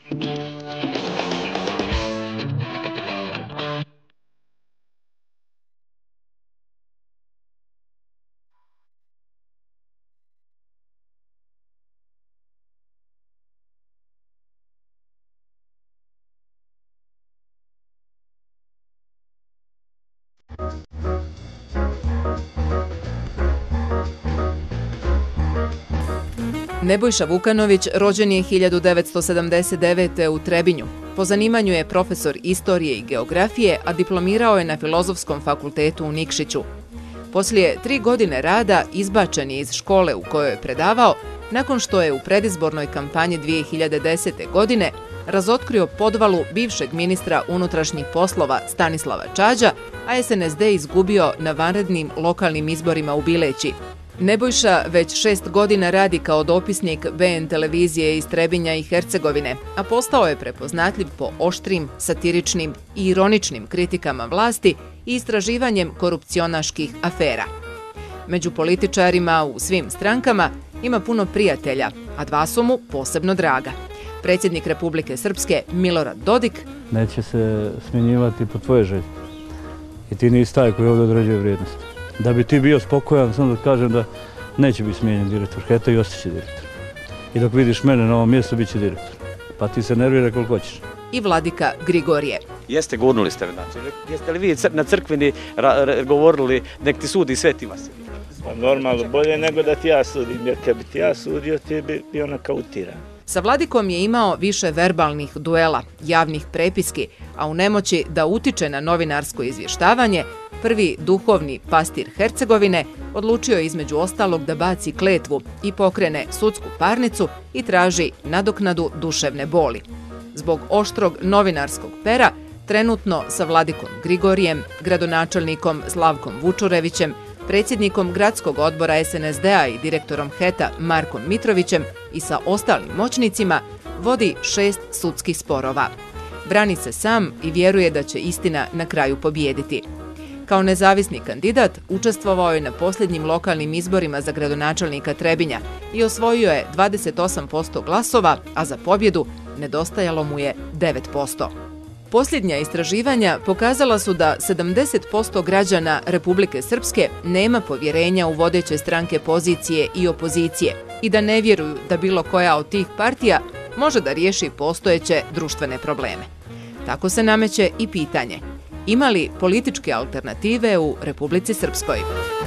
Nebojša Vukanović rođen je 1979. u Trebinju. Po zanimanju je profesor istorije i geografije, a diplomirao je na Filozofskom fakultetu u Nikšiću. Poslije 3 godine rada izbačen je iz škole u kojoj je predavao, nakon što je u predizbornoj kampanji 2010. godine razotkrio podvalu bivšeg ministra unutrašnjih poslova Stanislava Čađa, a SNSD izgubio na vanrednim lokalnim izborima u Bileći. Nebojša već 6 godina radi kao dopisnik BN televizije iz Trebinja i Hercegovine, a postao je prepoznatljiv po oštrim, satiričnim i ironičnim kritikama vlasti i istraživanjem korupcionaških afera. Među političarima u svim strankama ima puno prijatelja, a 2 su mu posebno draga. Predsjednik Republike Srpske Milorad Dodik: neće se smjenjivati po tvoje želje. I ti nisi taj koji ovdje određuje vrijednost. Da bi ti bio spokojan, samo da kažem da neće biti smijenjen direktor HET-a i ostaće direktor. I dok vidiš mene na ovom mjestu, bit će direktor. Pa ti se nervira koliko hoćeš. I Vladika Grigorije: jeste, gurnuli ste, znači, jeste li vi na crkveni govorili nek ti sudi Sveti Vasilij? Normalno, bolje nego da ti ja sudim, jer kad bi ti ja sudio, ti bi bio nakautiran. Sa Vladikom je imao više verbalnih duela, javnih prepiski, a u nemoći da utiče na novinarsko izvještavanje, prvi duhovni pastir Hercegovine odlučio je između ostalog da baci kletvu i pokrene sudsku parnicu i traži nadoknadu duševne boli. Zbog oštrog novinarskog pera, trenutno sa Vladikom Grigorijem, gradonačelnikom Slavkom Vučurevićem, predsjednikom gradskog odbora SNSD-a i direktorom HET-a Markom Mitrovićem i sa ostalim moćnicima vodi 6 sudskih sporova. Brani se sam i vjeruje da će istina na kraju pobijediti. Kao nezavisni kandidat učestvovao je na posljednjim lokalnim izborima za gradonačelnika Trebinja i osvojio je 28% glasova, a za pobjedu nedostajalo mu je 9%. Posljednja istraživanja pokazala su da 70% građana Republike Srpske nema povjerenja u vodeće stranke pozicije i opozicije i da ne vjeruju da bilo koja od tih partija može da riješi postojeće društvene probleme. Tako se nameće i pitanje: ima li političke alternative u Republici Srpskoj?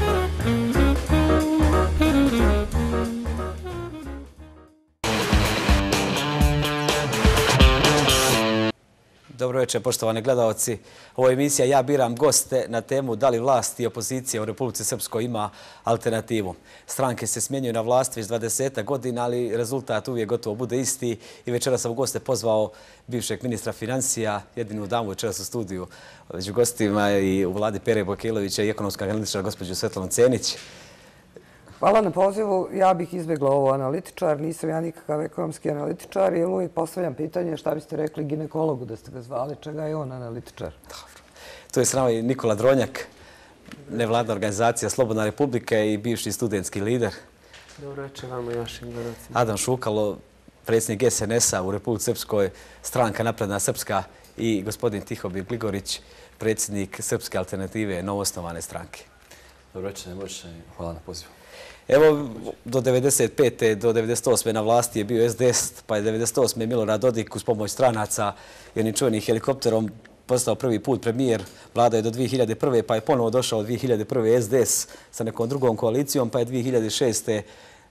Dobro večer, poštovani gledalci. Ovo je emisija Ja biram goste na temu da li vlast i opozicija u Republici Srpskoj ima alternativu. Stranke se smjenjuju na vlast već 20 godina, ali rezultat uvijek gotovo bude isti. I večeras sam u goste pozvao bivšeg ministra financija, jedinu damu večeras u studiju, među gostima i u vladi Pere Bojkelovića i ekonomska analitičara gospođu Svetlanu Cenić. Hvala na pozivu. Ja bih izbjegla ovo analitičar. Nisam ja nikakav ekonomski analitičar, jer uvijek postavljam pitanje šta biste rekli ginekologu da ste ga zvali, čega je on analitičar. Dobro. Tu je s nama i Nikola Dronjak, nevladna organizacija Slobodna Republika i bivši studentski lider. Dobro večer vama i vašim gledalcima. Adam Šukalo, predsjednik SNS-a u Republici Srpskoj, stranka Napredna Srpska, i gospodin Tihomir Gligorić, predsjednik Srpske alternative, novoosnovane stranke. Dobro večer, Nebojša, hvala na pozivu. Evo, do 95. do 98. na vlasti je bio SDS, pa je 98. Milorad Dodik uz pomoć stranaca jednim čuvenim helikopterom postao prvi put premijer. Vlada je do 2001. pa je ponovo došao 2001. SDS sa nekom drugom koalicijom, pa je 2006.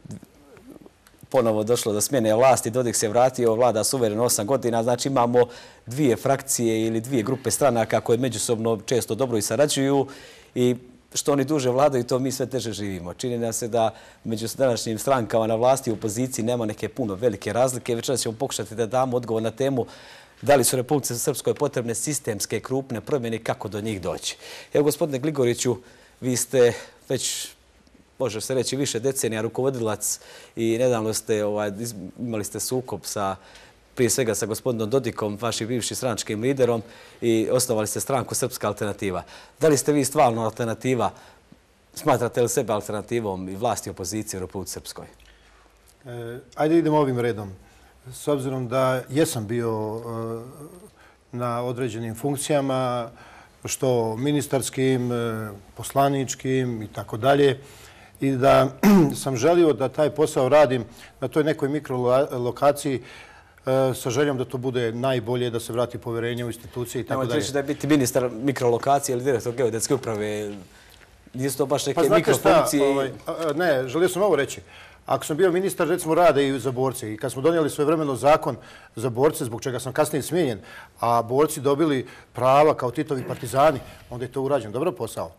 ponovo došlo do smjene vlasti. Dodik se vratio, vlada suvereno 8 godina. Znači imamo 2 frakcije ili 2 grupe stranaka koje međusobno često dobro i sarađuju i što oni duže vladaju, to mi sve teže živimo. Čini nam se da među današnjim strankama na vlasti i opoziciji nema neke puno velike razlike. Večeras ćemo pokušati da damo odgovor na temu da li su Republici Srpskoj potrebne sistemske krupne promjene i kako do njih doći. Evo, gospodine Gligoriću, vi ste već, može se reći, više decenija rukovodilac i nedavno ste imali ste sukob prije svega sa gospodinom Dodikom, vašim bivšim stranačkim liderom, i osnovali ste stranku Srpska alternativa. Da li ste vi stvarno alternativa? Smatrate li sebe alternativom i vlasti i opozicije u Republici Srpskoj? Ajde idemo ovim redom. s obzirom da jesam bio na određenim funkcijama, što ministarskim, poslaničkim i tako dalje, i da sam želio da taj posao radim na toj nekoj mikrolokaciji sa željom da to bude najbolje, da se vrati poverenje u institucije i tako dalje. Nemojte reći da je biti ministar mikrolokacije ili direktor geodetske uprave. Nisu to baš neke mikrofunkcije. Ne, želio sam ovo reći. Ako sam bio ministar, recimo, rada i za borce i kad smo donijeli svojevremeno zakon za borce, zbog čega sam kasnije smijenjen, a borci dobili prava kao Titovi partizani, onda je to urađen. Dobro posao.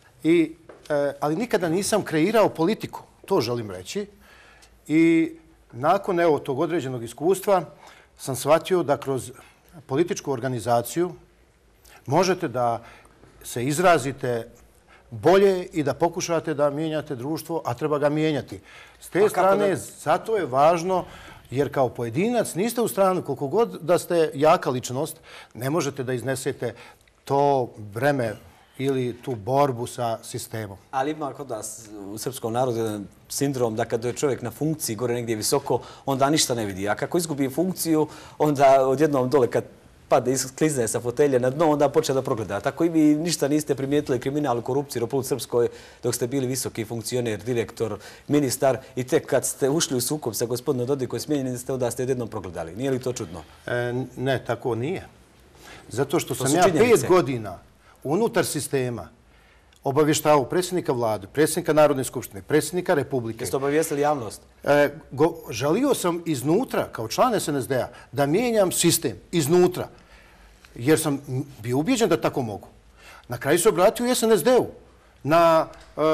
Ali nikada nisam kreirao politiku, to želim reći. I nakon tog određenog iskustva sam shvatio da kroz političku organizaciju možete da se izrazite bolje i da pokušate da mijenjate društvo, a treba ga mijenjati. S te strane, zato je važno, jer kao pojedinac niste u stranu, koliko god da ste jaka ličnost, ne možete da iznesete to breme ili tu borbu sa sistemom. Ali ima kod nas u srpskom narodu jedan sindrom da kada je čovjek na funkciji, gore negdje visoko, onda ništa ne vidi. A kako izgubi funkciju, onda odjednom dole kad pade, sklizne sa fotelje na dno, onda počne da progleda. Tako i vi ništa niste primijetili kriminal i korupciju u Republici Srpskoj dok ste bili visoki funkcioner, direktor, ministar i tek kad ste ušli u sukob sa gospodinom Dodikom i smijenjeni ste, onda ste odjednom progledali. Nije li to čudno? Ne, tako nije. Zato što sam ja 5 godina unutar sistema obavještavao predsjednika vlade, predsjednika Narodne skupštine, predsjednika Republike. Jeste obavijestili javnost? Želio sam iznutra, kao član SNSD-a, da mijenjam sistem iznutra, jer sam bio ubijeđen da tako mogu. Na kraju se obratio i SNSD-u na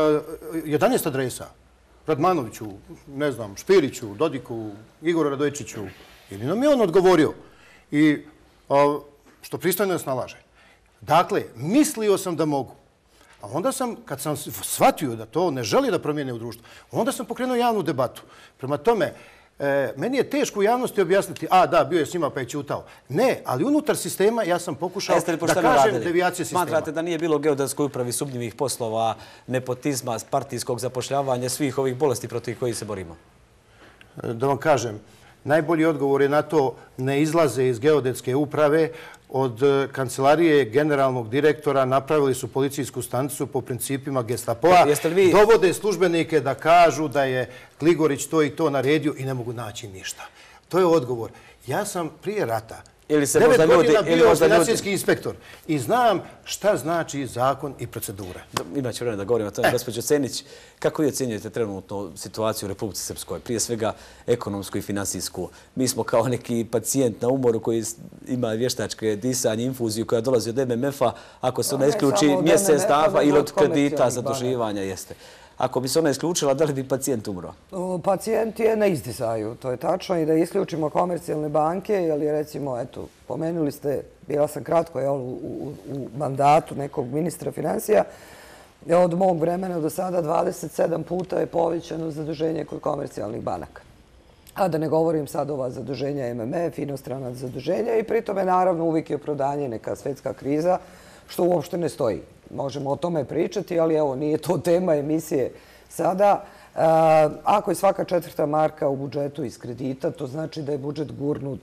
11 adresa. Radmanoviću, ne znam, Špiriću, Dodiku, Igoru Radojičiću. Jedino mi je on odgovorio. I što pristojno nas nalaže. Dakle, mislio sam da mogu. A onda sam, kad sam shvatio da to ne želi da promijene u društvu, onda sam pokrenuo javnu debatu. Prema tome, meni je teško u javnosti objasniti, da, bio je s njima pa je ćutao. Ne, ali unutar sistema ja sam pokušao da kažem devijacije sistema. Smatrate da nije bilo u geodetskoj upravi sumnjivih poslova, nepotizma, partijskog zapošljavanja, svih ovih bolesti protiv kojih se borimo? Da vam kažem, najbolji odgovor je na to ne izlaze iz geodetske uprave. Od kancelarije generalnog direktora napravili su policijsku stanicu po principima Gestapoa. Dovode službenike da kažu da je Gligorić to i to naredio i ne mogu naći ništa. To je odgovor. Ja sam prije rata 9 godina bio financijski inspektor i znam šta znači zakon i procedure. Imaće vremena da govorimo o tome. Gospođo Cenić, kako vi ocjenjujete trenutno situaciju u Republici Srpskoj? Prije svega ekonomsku i finansijsku. Mi smo kao neki pacijent na umoru koji ima vještačke disanje, infuziju koja dolazi od MMF-a. Ako se ona isključi mjesec dana ili od kredita, zaduživanja, jeste. Ako bi se ona isključila, da li bi pacijent umro? Pacijent je na izdisaju, to je tačno, i da isključimo komercijalne banke, jer je, recimo, eto, pomenuli ste, bila sam kratko u mandatu nekog ministra financija, od mog vremena do sada 27 puta je povećano zaduženje kod komercijalnih banaka. A da ne govorim sad ova zaduženja MMF, inostrana zaduženja, i pritom je naravno uvijek je opravdanje neka svetska kriza, što uopšte ne stoji. Možemo o tome pričati, ali evo, nije to tema emisije sada. Ako je svaka 4. marka u budžetu iz kredita, to znači da je budžet gurnut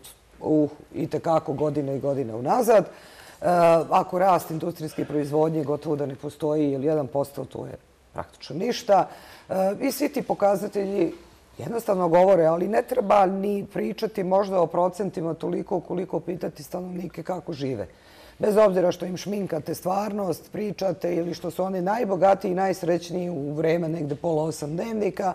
i tekako godine i godine unazad. Ako rast industrijske proizvodnje gotovo da ne postoji ili 1%, to je praktično ništa. I svi ti pokazatelji jednostavno govore, ali ne treba ni pričati možda o procentima toliko koliko pitati stanovnike kako žive. Bez obzira što im šminkate stvarnost, pričate ili što su oni najbogatiji i najsrećniji u vreme negde pola 8 dnevnika,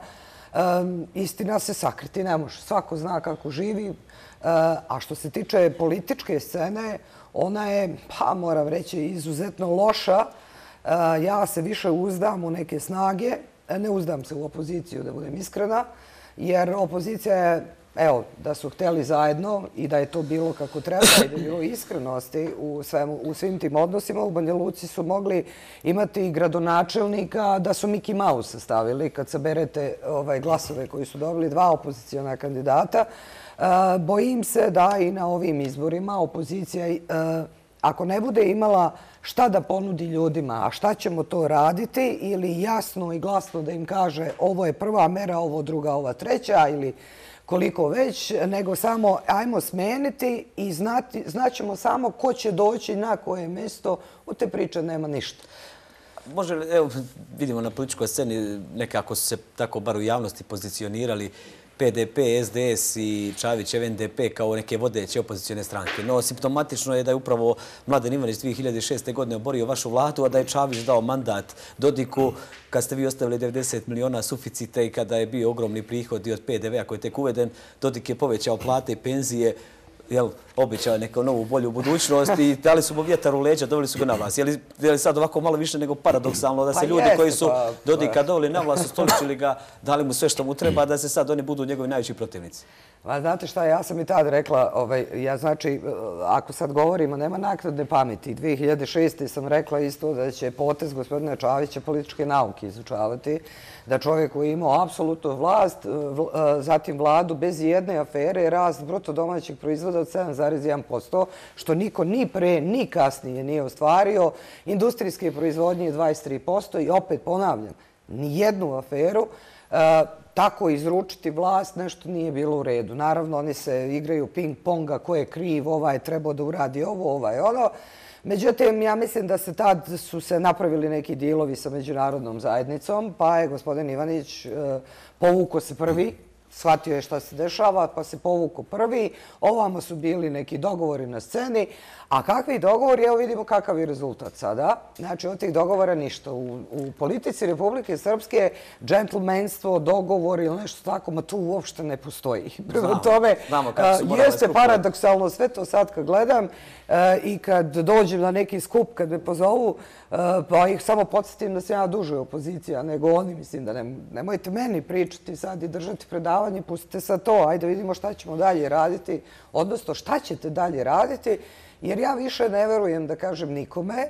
istina se sakriti ne može. Svako zna kako živi. A što se tiče političke scene, ona je, pa moram reći, izuzetno loša. Ja se više uzdam u neke snage, ne uzdam se u opoziciju, da budem iskrena, jer opozicija je, evo, da su hteli zajedno i da je to bilo kako treba i da je bilo iskrenosti u svim tim odnosima, u Banja Luci su mogli imati gradonačelnika da su Mickey Mouse stavili kad saberete glasove koji su dobili 2 opozicijona kandidata. Bojim se da i na ovim izborima opozicija ako ne bude imala šta da ponudi ljudima, a šta ćemo to raditi, ili jasno i glasno da im kaže ovo je prva mera, ovo druga, ova treća, ili koliko već, nego samo ajmo smeniti i znaćemo samo ko će doći na koje mjesto. U te priče nema ništa. Može li, evo, vidimo na političkoj sceni, nekako su se tako bar u javnosti pozicionirali PDP, SDS i Čavićev NDP kao neke vodeće opozicijone stranke. No, simptomatično je da je upravo Mladen Ivanić 2006. godine oborio vašu vladu, a da je Čavić dao mandat Dodiku kad ste vi ostavili 90 miliona suficita i kada je bio ogromni prihod od PDV-a koji je tek uveden. Dodik je povećao plate i penzije, obećao neku novu, bolju budućnost i dali su mu vjetar u leđa, doveli su ga na vlast. Je li sad ovako malo više nego paradoksalno da se ljudi koji su Dodika doveli na vlast, ustoličili ga, dali mu sve što mu treba, da se sad oni budu njegovi najveći protivnici? Znate šta, ja sam i tad rekla, znači, ako sad govorimo, nema naknadne pameti. 2006. sam rekla isto da će potez gospodina Čavića političke nauke izučavati, da čovjek koji je imao apsolutnu vlast, zatim vladu bez jedne afere, rast bruto domaćeg proizvoda od 7,1%, što niko ni pre, ni kasnije nije ostvario, industrijske proizvodnje 23% i opet ponavljam, ni jednu aferu, tako izručiti vlast, nešto nije bilo u redu. Naravno, oni se igraju ping-ponga, ko je kriv, ovaj je trebao da uradi ovo, ovaj ono. Međutim, ja mislim da se tad su se napravili neki dilovi sa međunarodnom zajednicom, pa je gospodin Ivanić povukao se prvi, shvatio je šta se dešava, pa se povukao prvi. Ovamo su bili neki dogovori na sceni. A kakvi dogovori? Evo vidimo kakav je rezultat sada. Znači, od tih dogovora ništa. U politici Republike Srpske džentlmenstvo, dogovor ili nešto tako, ma tu uopšte ne postoji. Prema tome, jeste paradoksalno sve to sad kad gledam i kad dođem na neki skup, kad me pozovu, pa ih samo podsjetim da sam ja duže opozicija nego oni. Mislim da nemojte meni pričati sad i držati predavanje, pustite sad to, ajde vidimo šta ćemo dalje raditi, odnosno šta ćete dalje raditi. Jer ja više ne verujem, da kažem, nikome,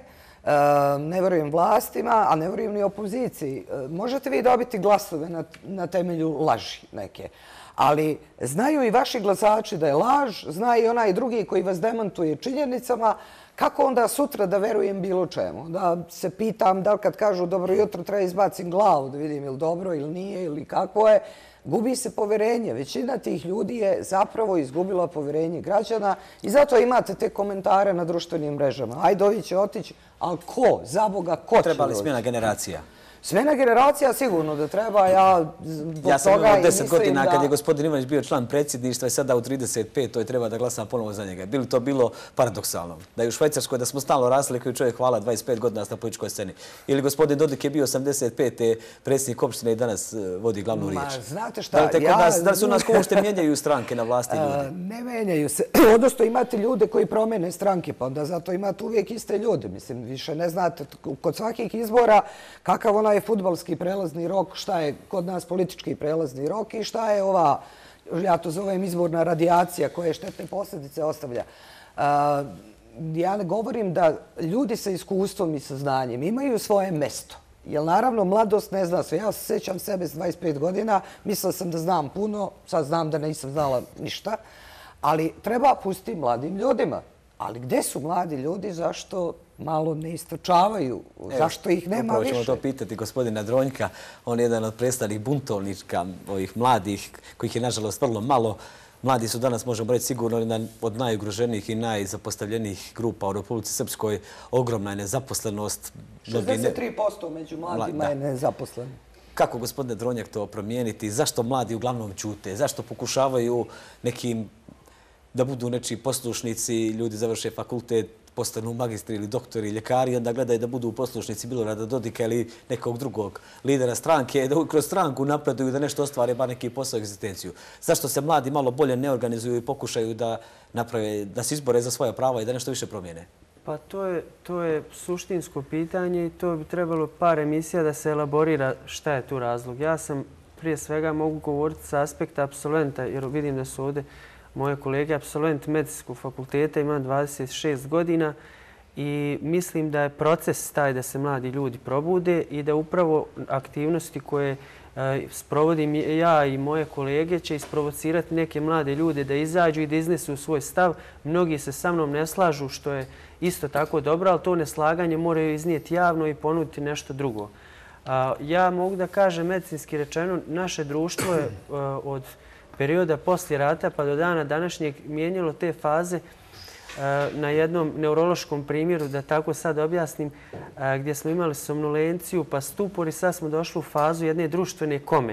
ne verujem vlastima, a ne verujem ni opoziciji. Možete vi dobiti glasove na temelju laži neke, ali znaju i vaši glasači da je laž, zna i onaj drugi koji vas demantuje činjenicama. Kako onda sutra da verujem bilo čemu? Da se pitam da li kad kažu dobro jutro treba izbacim glavu da vidim ili dobro ili nije ili kako je. Gubi se poverenje. Većina tih ljudi je zapravo izgubila poverenje građana i zato imate te komentare na društvenim mrežama. Ajde, ovi će otići, ali ko? Za Boga, ko će doći? Treba li smjena generacija? Smjena generacija sigurno da treba. Ja sam imao 10 godina kad je gospodin Ivanić bio član predsjedništva i sada u 35. to je treba da glasam ponovo za njega. Bili to bilo paradoksalno? Da je u Švajcarskoj da smo stalno rasli koji čovjek hvala 25 godina na političkoj sceni. Ili gospodin Dodik je bio 85. predsjednik opštine i danas vodi glavnu riječ. Znate šta? Da li su nas uopšte mijenjaju stranke na vlasti ljudi? Ne mijenjaju se. Odnosno imate ljude koji promene stranke, pa onda zato imate uvijek iste ljude. Mislim, više ne znate kod svakih izbora kakav onaj fudbalski prelazni rok, šta je kod nas politički prelazni rok i šta je ova, ja to zovem izborna radijacija koja štetne posljedice ostavlja. Ja ne govorim da ljudi sa iskustvom i sa znanjem imaju svoje mesto. Jer naravno mladost ne zna sve. Ja se sjećam sebe s 25 godina, mislila sam da znam puno, sad znam da nisam znala ništa, ali treba pustiti mladim ljudima. Ali gde su mladi ljudi, zašto malo ne istrčavaju, zašto ih nema više? Upravo ćemo to pitati gospodina Dronjka. On je jedan od predstavnih buntovnika ovih mladih, kojih je nažalost vrlo malo. Mladi su danas, možemo reći, sigurno od najugroženijih i najzapostavljenijih grupa u Republici Srpskoj. Ogromna je nezaposlenost. 63% među mladima je nezaposleno. Kako, gospodine Dronjak, to promijeniti? Zašto mladi uglavnom ćute? Zašto pokušavaju nekim da budu nečiji poslušnici, ljudi završe fakultet, postanu magistri ili doktori, ljekari, onda gledaju da budu poslušnici Milorada Dodika ili nekog drugog lidera stranke, da kroz stranku napreduju, da nešto ostvare, bar neki posao egzistenciju. Zašto se mladi malo bolje ne organizuju i pokušaju da naprave, da se izbore za svoja prava i da nešto više promijene? Pa to je suštinsko pitanje i to bi trebalo par emisija da se elaborira šta je tu razlog. Ja sam prije svega mogu govoriti sa aspekta apsolventa, jer vidim da su ovdje moje kolege apsolvent medicinskog fakulteta, imam 26 godina i mislim da je proces taj da se mladi ljudi probude i da upravo aktivnosti koje sprovodim ja i moje kolege će isprovocirati neke mlade ljude da izađu i da iznesu svoj stav. Mnogi se sa mnom ne slažu, što je isto tako dobro, ali to neslaganje moraju iznijeti javno i ponuditi nešto drugo. Ja mogu da kažem, medicinski rečeno, naše društvo je od perioda poslije rata pa do dana današnjeg mijenjalo te faze na jednom neurološkom primjeru, da tako sad objasnim, gdje smo imali somnolenciju pa stupor i sad smo došli u fazu jedne društvene kome,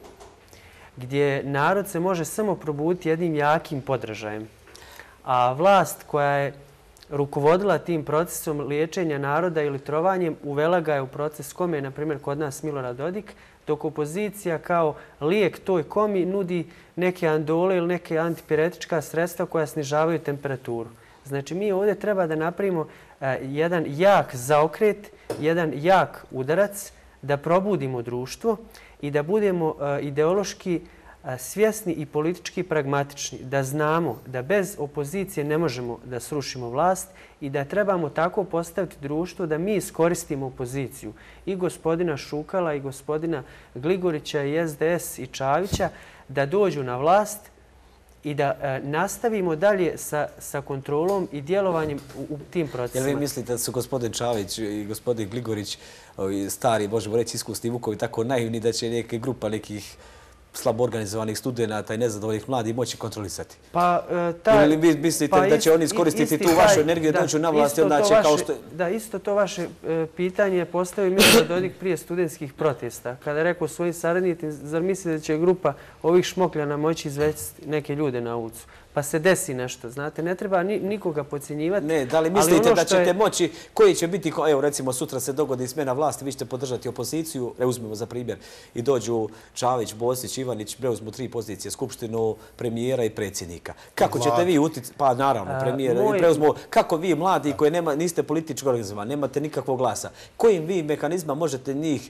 gdje narod se može samo probuditi jednim jakim podražajem. A vlast koja je rukovodila tim procesom liječenja naroda ili trovanjem uvela ga je u proces kome, na primjer kod nas Milorad Dodik, dok opozicija kao lijek toj komi nudi neke andole ili neke antipiretička sredstva koja snižavaju temperaturu. Znači mi ovdje treba da napravimo jedan jak zaokret, jedan jak udarac, da probudimo društvo i da budemo ideološki svjesni i politički pragmatični, da znamo da bez opozicije ne možemo da srušimo vlast i da trebamo tako postaviti društvo da mi iskoristimo opoziciju i gospodina Šukala i gospodina Gligorića i SDS i Čavića da dođu na vlast i da nastavimo dalje sa kontrolom i djelovanjem u tim procesima. Jel vi mislite da su gospodin Čavić i gospodin Gligorić, stari, možemo reći, iskusni vukovi, tako naivni da će neke grupa nekih slabo organizovanih studenta i nezadovoljnih mladih moći kontrolisati? Ili vi mislite da će oni iskoristiti tu vašu energiju da dođu na vlast i onda će kao što... Da, isto to vaše pitanje je postavio Milorad Dodik prije studentskih protesta. Kada je rekao svojim saradnicima, zar mislite da će grupa ovih šmokljana moći izvesti neke ljude na ulicu? Pa se desi nešto, znate, ne treba nikoga podcjenjivati. Ne, da li mislite da ćete moći, koji će biti, evo recimo sutra se dogodi smjena vlasti, vi ćete podržati opoziciju, uzmemo za primjer, i dođu Čavić, Bosić, Ivanić, preuzmu 3 pozicije, skupštinu, premijera i predsjednika. Kako ćete vi uticati, pa naravno, premijera i preuzmu, kako vi mladi koji niste politički organizovani, nemate nikakvog glasa, kojim vi mehanizma možete njih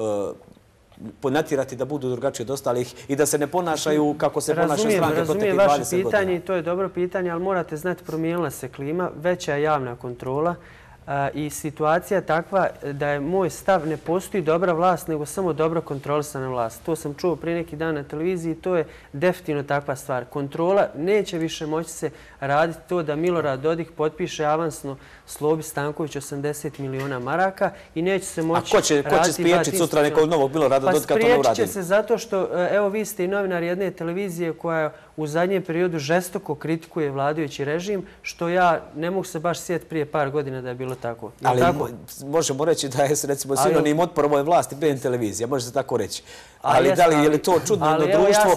natjerati da budu drugačiji od ostalih i da se ne ponašaju kako se ponašaju stranke proteklih 20 godina? Razumijem vaše pitanje i to je dobro pitanje, ali morate znati, promijenila se klima, veća je javna kontrola i situacija je takva da je moj stav, ne postoji dobra vlast, nego samo dobro kontrolisana vlast. To sam čuo prije neki dan na televiziji i to je definitivno takva stvar. Kontrola neće više moći se raditi to da Milorad Dodik potpiše avansno Slobi Stanković 80 miliona maraka i neće se moći raditi... A ko će spriječiti sutra nekog novog Milorada Dodika to ne uradili? Pa spriječit će se zato što, evo vi ste i novinar jedne televizije koja u zadnjem periodu žestoko kritikuje vladajući režim, što ja ne mogu se baš sjetiti prije par godina da je bilo tako. Ali možemo reći da je recimo sinonim otpor ovoj vlasti BN televizija, može se tako reći. Ali da li je li to čudno društvo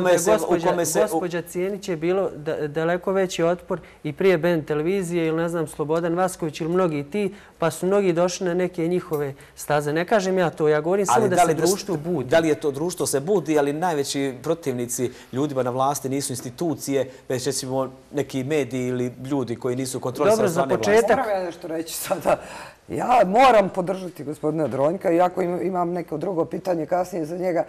u kome se... Gospođa Cijenić je bilo daleko veći otpor i prije BN televizije ili ne znam Slobodan Vasković ili mnogi ti, pa su mnogi došli na neke njihove staze. Ne kažem ja to, ja govorim samo da se društvo budi. Da li je to društvo se budi, ali najveći protivnici ljudima na vlasti nisu institucije, već recimo neki mediji ili ljudi koji nisu kontrolisali strane vlasti? Dobro, za početak... Moram ja nešto reći sada. Ja moram podržati gospodina Dronjka, iako imam neko drugo pitanje kasnije za njega.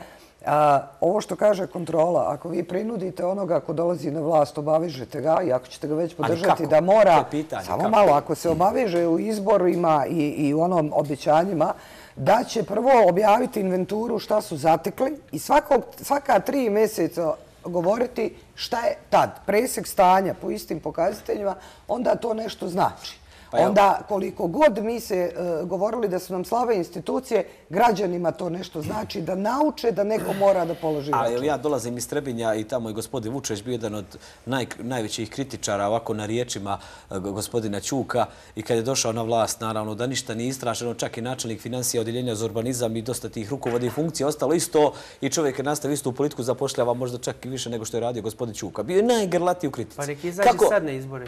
Ovo što kaže kontrola, ako vi prinudite onoga ko dolazi na vlast, obavežete ga, i ako ćete ga već podržati da mora... Samo malo, ako se obaveže u izborima i u onom obećanjima, da će prvo objaviti inventuru šta su zatekli i svaka 3 mjeseca govoriti šta je tad. Presek stanja po istim pokazateljima, onda to nešto znači. Onda koliko god mi se govorili da su nam slabe institucije, građanima to nešto znači da nauče da neko mora da položi račun. Ali ja dolazim iz Trebinja i tamo je gospodin Vučević bio jedan od najvećih kritičara ovako na riječima gospodina Ćuka i kad je došao na vlast, naravno da ništa nije istraženo, čak i načelnik financija odjeljenja za urbanizam i dosta tih rukovodnih funkcija ostalo isto i čovjek je nastavio istu politiku, zapošljava možda čak i više nego što je radio gospodin Ćuka. Bio je najgrlatiji u kritici. Pa neki izađe sad na izbore.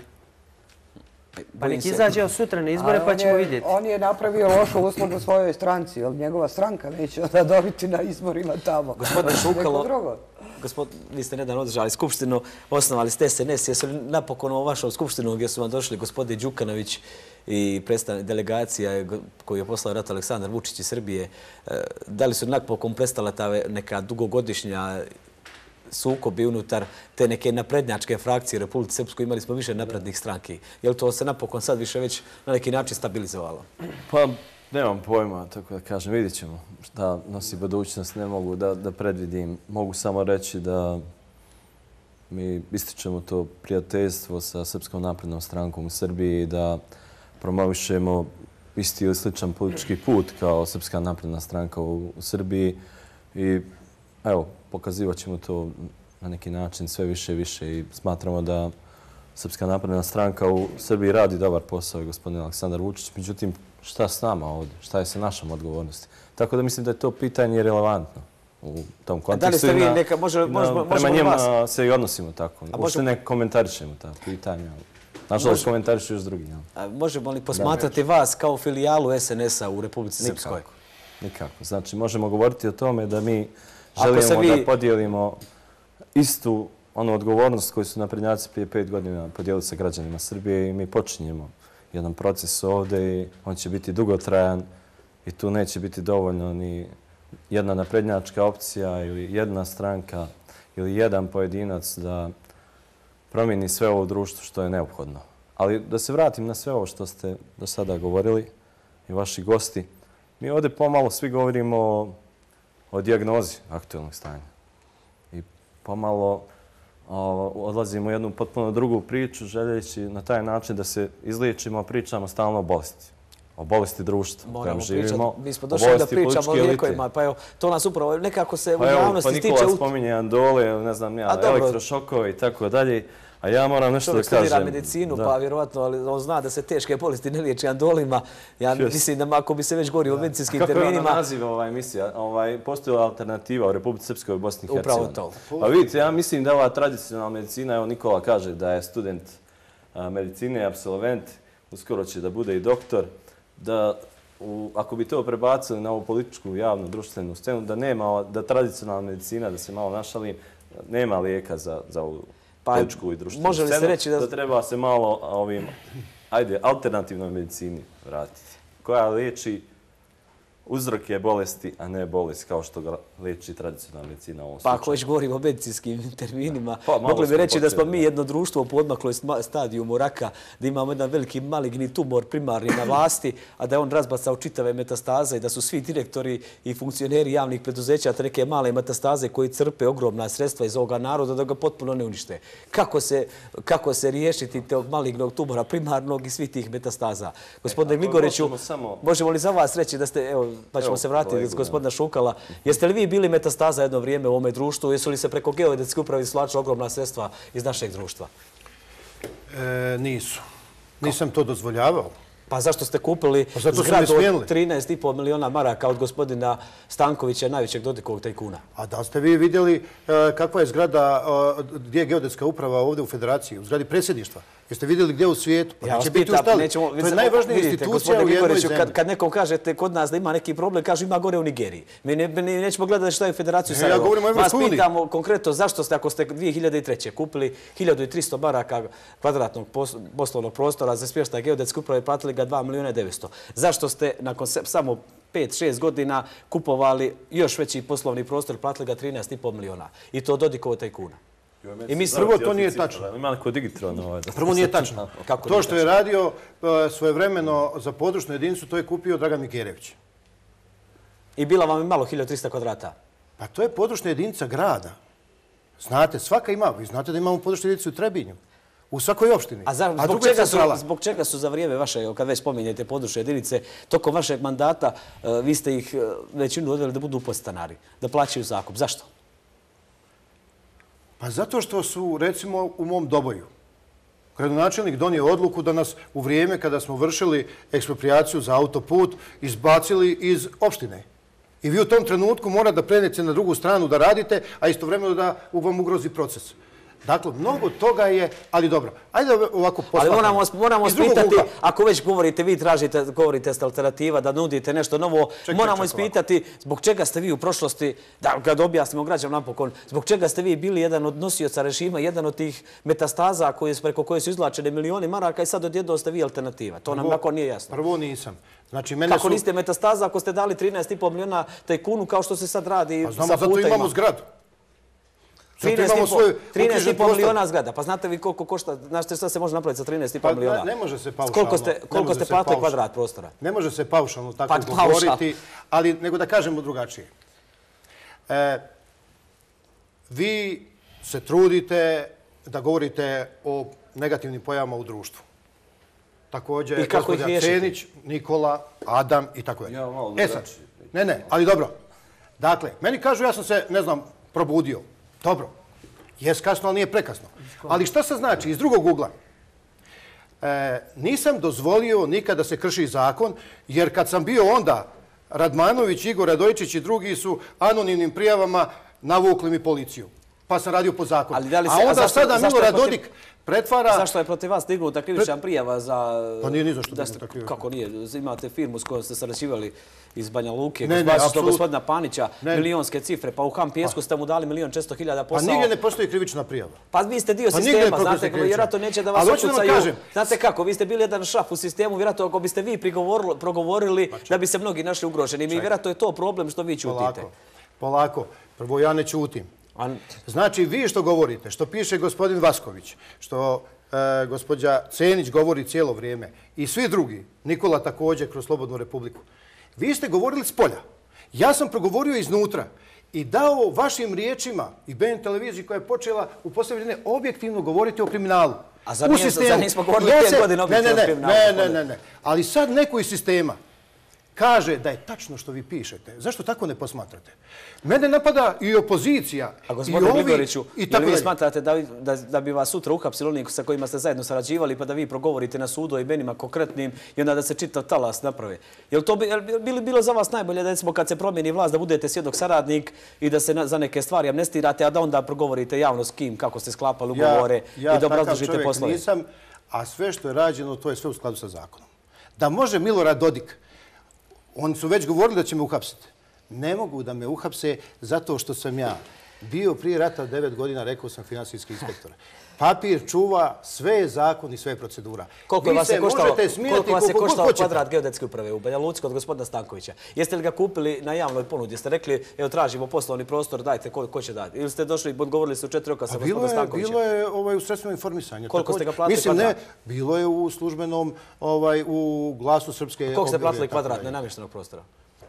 Pa nek izađe sutra na izbore pa ćemo vidjeti. On je napravio lošu uslugu svojoj stranci, jer njegova stranka neće onda dobiti na izborima tamo. Gospodin Šukalo, vi ste nedavno održali skupštinu, osnovali ste SNS, jesu li napokon u vašom skupštinu gdje su vam došli gospodin Đukanović i predstavnik delegacija koju je poslao rat Aleksandar Vučić iz Srbije, da li su napokon prestala ta neka dugogodišnja sukobi unutar te neke naprednjačke frakcije u Republici Srpskoj, imali smo više naprednih stranki. Je li to se napokon sad više već na neki način stabilizovalo? Pa nemam pojma, tako da kažem, vidjet ćemo šta nosi budućnost, ne mogu da predvidim. Mogu samo reći da mi ističemo to prijateljstvo sa Srpskom naprednom strankom u Srbiji i da promovišemo isti ili sličan politički put kao Srpska napredna stranka u Srbiji i evo, pokazivat ćemo to na neki način sve više i više i smatramo da Srpska napredna stranka u Srbiji radi dobar posao i gospodin Aleksandar Vučić. Međutim, šta s nama ovdje? Šta je sa našom odgovornosti? Tako da mislim da je to pitanje relevantno u tom kontekstu. Da li ste vi neka, prema njima se i odnosimo tako. Uopšte ne komentarišemo ta pitanja. Nažalost, komentarišu još drugi. Možemo li posmatrati vas kao filijalu SNS-a u Republici Srpskoj? Nikako. Znači, možemo govoriti o tome da mi želimo da podijelimo istu onu odgovornost koju su naprednjaci prije 5 godina podijelili sa građanima Srbije i mi počinjemo jedan proces ovdje i on će biti dugotrajan i tu neće biti dovoljno ni jedna naprednjačka opcija ili jedna stranka ili jedan pojedinac da promijeni sve ovo u društvu što je neophodno. Ali da se vratim na sve ovo što ste do sada govorili i vaši gosti, mi ovdje pomalo svi govorimo o dijagnozi aktualnog stanja i pomalo odlazimo u jednu potpuno drugu priču, željeći na taj način da se izliječimo, pričamo stalno o bolesti. O bolesti društva u kojem živimo. Mi smo došli da pričamo o lijekovima, pa evo, to nas upravo nekako se u javnosti stiče... Pa Nikola spominje andole, ne znam ja, elektrošokove i tako dalje. A ja moram nešto da kažem. Čovjek studira medicinu, pa vjerovatno, ali on zna da se teške bolesti ne liječi andolima. Ja mislim da ako bi se već govorio o medicinskim terminima... Kako je ona naziva ova emisija? Postoji alternativa u Republici Srpskoj i Bosni i Hercegovini. Upravo to. Pa vidite, ja mislim da ova tradicionalna medicina, evo Nikola kaže da je student medicine, absolvent, uskoro će da bude i doktor, da ako bi to prebacili na ovu političku, javnu, društvenu scenu, da tradicionalna medicina, da se malo našalim, nema lijeka za ovu političku i društvenu scenu, da treba se malo ovim, alternativnoj medicini vratiti, koja liječi uzroke bolesti, a ne bolest kao što ga liječi tradicionalna medicina u ovom slučaju. Pa ako već govorimo o medicinskim terminima, mogli bi reći da smo mi jedno društvo u podmakloj stadijumu raka, da imamo jedan veliki maligni tumor primarni na vlasti, a da je on razbacao čitave metastaze i da su svi direktori i funkcioneri javnih preduzeća neke male metastaze koji crpe ogromna sredstva iz ovoga naroda da ga potpuno ne unište. Kako se riješiti tog malignog tumora primarnog i svih tih metastaza? Gospodine Gligoriću, možemo li za vas reći da ste, evo, pa ćemo se vratiti iz gospodina Šukala. Jeste li vi bili metastaza jedno vrijeme u ovome društvu? Jesu li se preko geodetske uprave izvlačila ogromna sredstva iz našeg društva? Nisu. Nisam to dozvoljavao. Pa zašto ste kupili zgradu od 13,5 miliona maraka od gospodina Stankovića, najvećeg Dodikovog tajkuna? A da ste vi vidjeli kakva je zgrada, gdje je geodetska uprava ovdje u Federaciji, u zgradi predsjedništva? Jeste vidjeli gdje u svijetu? Ja vas pitam, to je najvažnija institucija u jednoj zemlji. Kad nekom kažete kod nas da ima neki problem, kažu ima gore u Nigeriji. Mi nećemo gledati šta je u Federaciju Sarajevo. Ja govorim o Evropskoj uniji. Vas pitamo konkretno zašto ste, ako ste 2003. kupili 1300 maraka kvadratnog poslovnog prostora za smještaj geodetske uprave, platili ga 2.900.000. Zašto ste nakon samo 5-6 godina kupovali još veći poslovni prostor, platili ga 13,5 miliona. I to Dodikovo tajkuna. Prvo, to nije tačno. Ima neko digitron. Prvo nije tačno. To što je radio svojevremeno za područnu jedinicu, to je kupio Dragan Mikerević. I bila vam je malo 1300 kvadrata? Pa to je područna jedinica grada. Znate, svaka ima. Vi znate da imamo područnu jedinicu u Trebinju. U svakoj opštini. A zbog čega su za vrijeme vaše, kad već spominjete područne jedinice, tokom vašeg mandata, vi ste ih većinu odveli da budu podstanari, da plaćaju zakup? Zašto? Pa zato što su, recimo, u mom Doboju gradonačelnik donio odluku da nas u vrijeme kada smo vršili eksproprijaciju za autoput izbacili iz opštine. I vi u tom trenutku morate da prenete na drugu stranu da radite, a istovremeno da vam ugrozi proces. Dakle, mnogo toga je, ali dobro. Ajde ovako postavljamo. Ali moramo ispitati, ako već govorite, vi govorite ste alternativa, da nudite nešto novo, moramo ispitati zbog čega ste vi u prošlosti, da kad objasnimo građanima napokon, zbog čega ste vi bili jedan od nosioca režima, jedan od tih metastaza preko koje su izvlačene milioni maraka i sad odjedno ste vi alternativa. To nam tako nije jasno. Prvo nisam. Kako niste metastaza ako ste dali 13,5 miliona tajkunu kao što se sad radi sa putevima? Zato imamo zgradu. 13,5 miliona zgrada. Pa znate vi koliko košta, znate šta se može napraviti za 13,5 miliona? Ne može se paušalno. Koliko ste platili kvadrat prostora? Ne može se paušalno tako govoriti, ali nego da kažemo drugačije. Vi se trudite da govorite o negativnim pojavama u društvu. također gospođa Cenić, Nikola, Adam i tako dalje. Ne, ali dobro. Dakle, meni kažu ja sam se, ne znam, probudio. Dobro. Jes kasno, ali nije prekasno. Ali šta se znači? Iz drugog ugla. Nisam dozvolio nikada da se krši zakon, jer kad sam bio onda, Radmanović, Igor Radojičić i drugi su anonimnim prijavama navukli mi policiju. Pa sam radio po zakonu. A onda sada Milorad Dodik pretvara... Zašto je protiv vas dignuta krivična prijava za... Pa nije ni zašto dignuta krivična. Kako nije? Imate firmu s kojom ste sarađivali iz Banja Luke, gospodina Panića, milionske cifre, pa u Ham Pijesku ste mu dali 1.400.000 posao. Pa nigdje ne postoji krivična prijava. Pa vi ste dio sistema, znate, vjerojatno neće da vas okucaju. Znate kako, vi ste bili jedan šaf u sistemu, vjerojatno ako biste vi progovorili da bi se mnogi našli ugroženi. Mi vjerojatno je to problem što vi ćutite. Polako. Prvo, ja ne ćutim. Znači, vi što govorite, što piše gospodin Vasković, što gospođa Cenić govori cijelo vrijeme i svi drugi, Nikola također kroz Slobodnu Republiku, vi ste govorili s polja. Ja sam progovorio iznutra i dao vašim riječima i BN televiziji koja je počela u posljednje vrijeme objektivno govoriti o kriminalu. A zar nismo govorili 5 godina objektivno o kriminalu? Ne. Ali sad neko iz sistema kaže da je tačno što vi pišete. Zašto tako ne posmatrate? Mene napada i opozicija, i ovi, Gligoriću, i tako dalje. Vi smatrate da bi vas sutra uhapsili oni sa kojima ste zajedno sarađivali pa da vi progovorite na sudu o imenima konkretnim i onda da se čitav talas naprave? Je li bilo za vas najbolje da recimo kad se promijeni vlast da budete svjedok saradnik i da se za neke stvari amnestirate, a da onda progovorite javno s kim, kako ste sklapali ugovore i da obrazložite poslove? Ja takav čovjek nisam, a sve što je rađeno to je sve u skladu sa zakonom. Da može Milorad Dodik, oni su već govorili da će me uhapsiti. Ne mogu da me uhapse zato što sam ja bio prije rata 9 godina, rekao sam, finansijski inspektor. Papir čuva, sve je zakon i sve je procedura. Koliko vas je koštao kvadrat geodetske uprave u Banja Luci kod gospodina Stankovića? Jeste li ga kupili na javnoj ponudi? Jeste rekli, evo tražimo poslovni prostor, dajte, ko će dati? Ili ste došli i odgovorili su 4 roka sa gospodina Stankovića? Bilo je u sredstvima informisanja. Koliko ste ga platili kvadrat? Mislim, ne, bilo je u službenom, u Glasu Srpske... Koliko ste platili kvadrat nenamještenog prostora?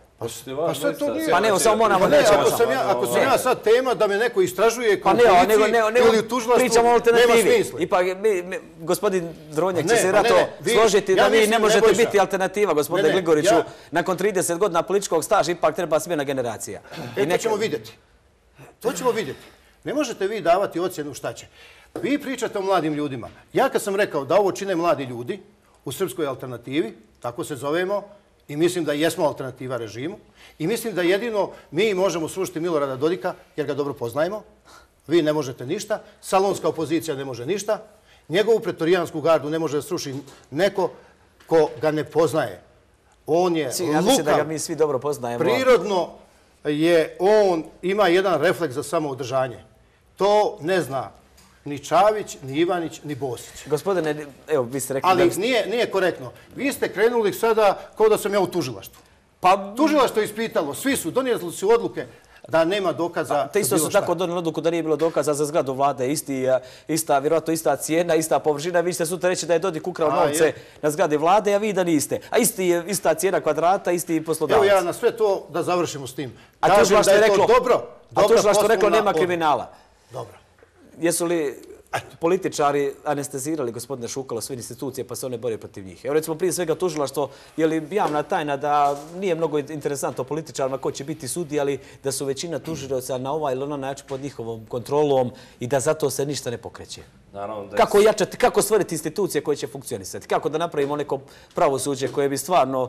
Pa sve to nije... Pa ne, samo moramo reći. Ako sam ja sad tema da me neko istražuje kao policiji ili u tužilaštvu, nema smisla. Ipak, gospodin Dronjak će se vjerojatno složiti da vi ne možete biti alternativa, gospodine Gligoriću. Nakon 30 godina političkog staža ipak treba smjena generacija. To ćemo vidjeti. To ćemo vidjeti. Ne možete vi davati ocjenu šta će. Vi pričate o mladim ljudima. Ja kad sam rekao da ovo čine mladi ljudi u Srpskoj alternativi, tako se zovemo, i mislim da jesmo alternativa režimu. I mislim da jedino mi možemo srušiti Milorada Dodika, jer ga dobro poznajemo. Vi ne možete ništa. Salonska opozicija ne može ništa. Njegovu pretorijansku gardu ne može da sruši neko ko ga ne poznaje. On je lukav. Ja mislim da ga mi svi dobro poznajemo. Prirodno je on, ima jedan refleks za samoodržanje. To ne zna ni Čavić, ni Ivanić, ni Bosić. Gospodine, evo, vi ste rekli... Ali nije korektno. Vi ste krenuli sada kao da sam ja u tužilaštvu. Pa tužilaštvo je ispitalo. Svi su donijeli su odluke da nema dokaza. Te isto su tako donijeli odluku da nije bilo dokaza za zgradu vlade. Vjerojatno ista cijena, ista površina. Vi ste sutra reći da je Dodik ukrao novce na zgradi vlade, a vi da niste. A ista cijena kvadrata, isti poslodavac. Evo ja na sve to da završimo s tim. A tužilaštvo je reklo, a tužilaštvo reklo nema kriminala. Dobro. Jesu li političari anestezirali gospodine Šukalo sve institucije pa se one bore protiv njih? Evo recimo prije svega tužilaštvo, je li javna tajna da nije mnogo interesantno političarima ko će biti sudi, ali da su većina tužilaca na ovaj ili onaj način pod njihovom kontrolom i da zato se ništa ne pokreće? Kako jačati, kako stvoriti institucije koje će funkcionisati? Kako da napravimo neko pravosuđe koje bi stvarno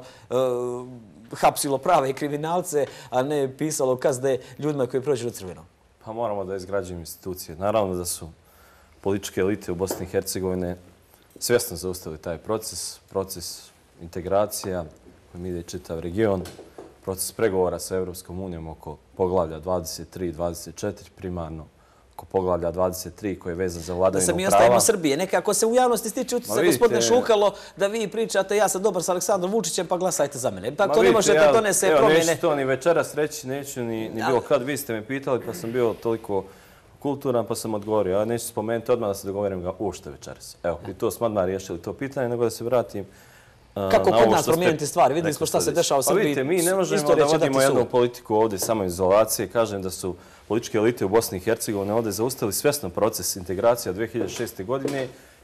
hapsilo prave kriminalce, a ne pisalo kazne ljudima koji prođu u crveno? Pa moramo da izgrađujemo institucije. Naravno da su političke elite u Bosni i Hercegovine svjesno zaustavili taj proces integracija koji ide čitav region, proces pregovora sa Evropskom unijom oko poglavlja 23 i 24 primarno, oko poglavlja 23 koji je vezan za vladavinu prava. Da se mi ostavimo Srbije. Nekako se u javnosti stiče utisak, gospodine Šukalo, da vi pričate ja sam dobar s Aleksandrom Vučićem pa glasajte za mene. Pa to ne možete donese promjene. Neću to ni večeras reći, neću ni bilo kad. Vi ste me pitali pa sam bio toliko kulturan pa sam odgovorio. Ja neću spomenuti odmah da se dogovorim ga uopšte večeras. Evo, i to smo odmah riješili to pitanje, nego da se vratim kako kod nas promijeniti stvari? Vidjeli smo šta se dešava u Srbiji. Pa vidite, mi ne možemo da vodimo jednu politiku ovdje samo izolacije. Kažem da su političke elite u Bosni i Hercegovini ovdje zaustavili svjesno proces integracija 2006. godine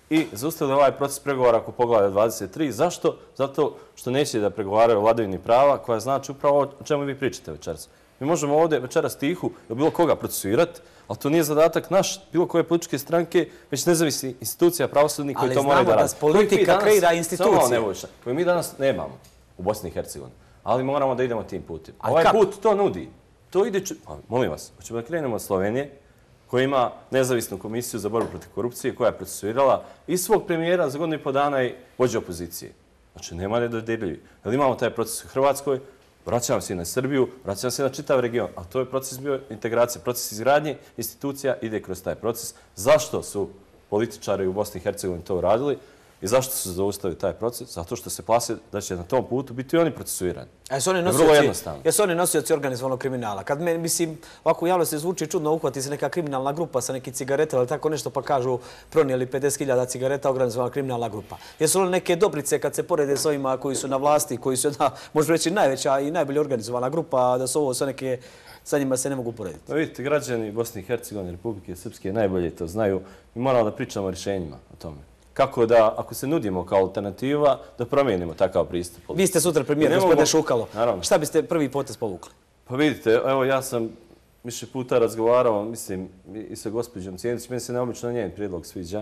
i zaustavili ovaj proces pregovora oko poglavlja 23. Zašto? Zato što neće da pregovaraju o vladavini prava, koja znači upravo o čemu vi pričate večeras. Mi možemo ovdje večeras tihu ili bilo koga procesuirati, ali to nije zadatak naš, bilo koje političke stranke, već nezavisni institucija pravosudnih koji to moraju da radi. Ali znamo da politika kreira institucije. Koje mi danas nemamo u Bosni i Hercegovini, ali moramo da idemo tim putem. Ovaj put to nudi. To ide, molim vas, hoćemo da krenemo od Slovenije, koja ima nezavisnu komisiju za borbu protiv korupcije, koja je procesuirala i svog premijera za godinu i po dana i vođe opozicije. Znači, nema nedodirljivi. Jer imamo taj proces u Hrvatskoj, vraćamo se na Srbiju, vraćamo se na čitav region, a to je proces bio integracije, proces izgradnje institucija ide kroz taj proces. Zašto su političari u Bosni i Hercegovini to uradili i zašto su zaustavili taj proces? Zato što se plase da će na tom putu biti oni procesuirani. Vrlo jednostavno. Jesu oni nosioci organizovanog kriminala? Kad me, mislim, ovako u javnosti zvuči čudno, uhvati se neka kriminalna grupa sa neki cigarete ili tako nešto, pa kažu pronijeli 50.000 cigareta, organizovana kriminalna grupa. Jesu li neke dobrice kad se porede s ovima koji su na vlasti, koji su jedna, možemo reći, najveća i najbolje organizovana grupa, da su ovo sa neke, sa njima se ne mogu porediti? Pa vidite, građani Bosne i Hercegovine, Republike Srpske najbolje to znaju i moramo da pričamo o rješenjima o tome. Kako da, ako se nudimo kao alternativa, da promijenimo takav pristup. Vi ste sutra premijer, gospodine Šukalo. Šta biste prvi potez povukli? Pa vidite, evo ja sam više puta razgovarao, mislim, i sa gospođom Cijenić, meni se neobično njen prijedlog sviđa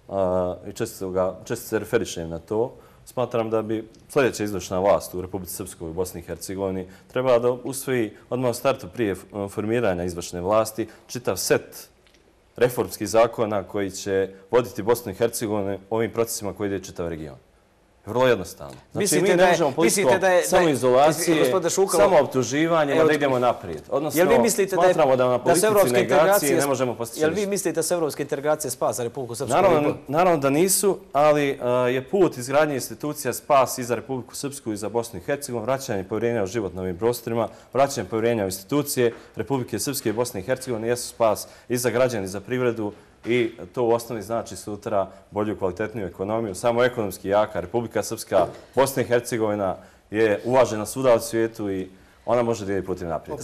i često se referišem na to. Smatram da bi sljedeća izvršna vlast u Republici Srpskoj i Bosni i Hercegovini trebala da usvoji odmah u startu prije formiranja izvršne vlasti čitav set reformskih zakona koji će voditi Bosnu i Hercegovinu ovim procesima koji ide čitav region. Vrlo jednostavno. Znači, mi ne možemo politikom samoizolacije, samooptuživanjima da idemo naprijed. Odnosno, smatramo da na politici negacije ne možemo postići. Jel vi mislite da se evropske integracije spas za Republiku Srpsku? Naravno da nisu, ali je put izgradnje institucija spas i za Republiku Srpsku i za Bosnu i Hercegovinu, vraćanje povjerenja u život na ovim prostorima, vraćanje povjerenja u institucije Republike Srpske i Bosne i Hercegovine jesu spas i za građane i za privredu. I to u osnovi znači sutra bolju kvalitetniju ekonomiju. Samo ekonomski jaka Republika Srpska, Bosna i Hercegovina je uvažena svuda u svijetu i ona može da ide putem naprijed.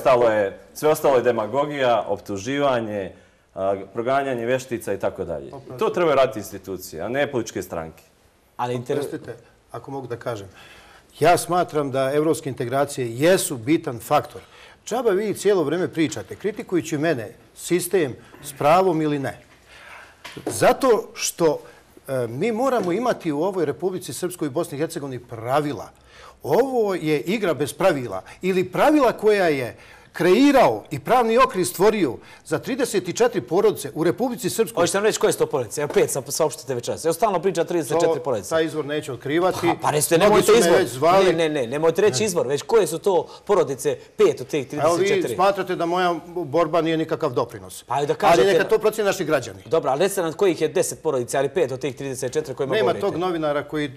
Sve ostalo je demagogija, optuživanje, proganjanje veštica i tako dalje. To treba raditi institucije, a ne političke stranke. Oprostite, ako mogu da kažem. Ja smatram da evropske integracije jesu bitan faktor. Džaba vi cijelo vrijeme pričate, kritikujući mene, sistem s pravom ili ne. Zato što mi moramo imati u ovoj Republici Srpskoj i Bosni i Hercegovini pravila. Ovo je igra bez pravila ili pravila koja je kreirao i pravni okvir stvorio za 34 porodice u Republici Srpskoj. Hoćete nam reći koje su to porodice? Evo 5 saopštite večeras. Evo stalno priča 34 porodice. Taj izvor neće otkrivati. Pa recite, nemojte izvor. Ne, nemojte reći izvor, već koje su to porodice 5 od tih 34? Evo vi smatrate da moja borba nije nikakav doprinos. Ali neka to procene naši građani. Dobro, ali recite nam kojih je 10 porodice, ali 5 od tih 34 kojima govorite. Nema tog novinara koji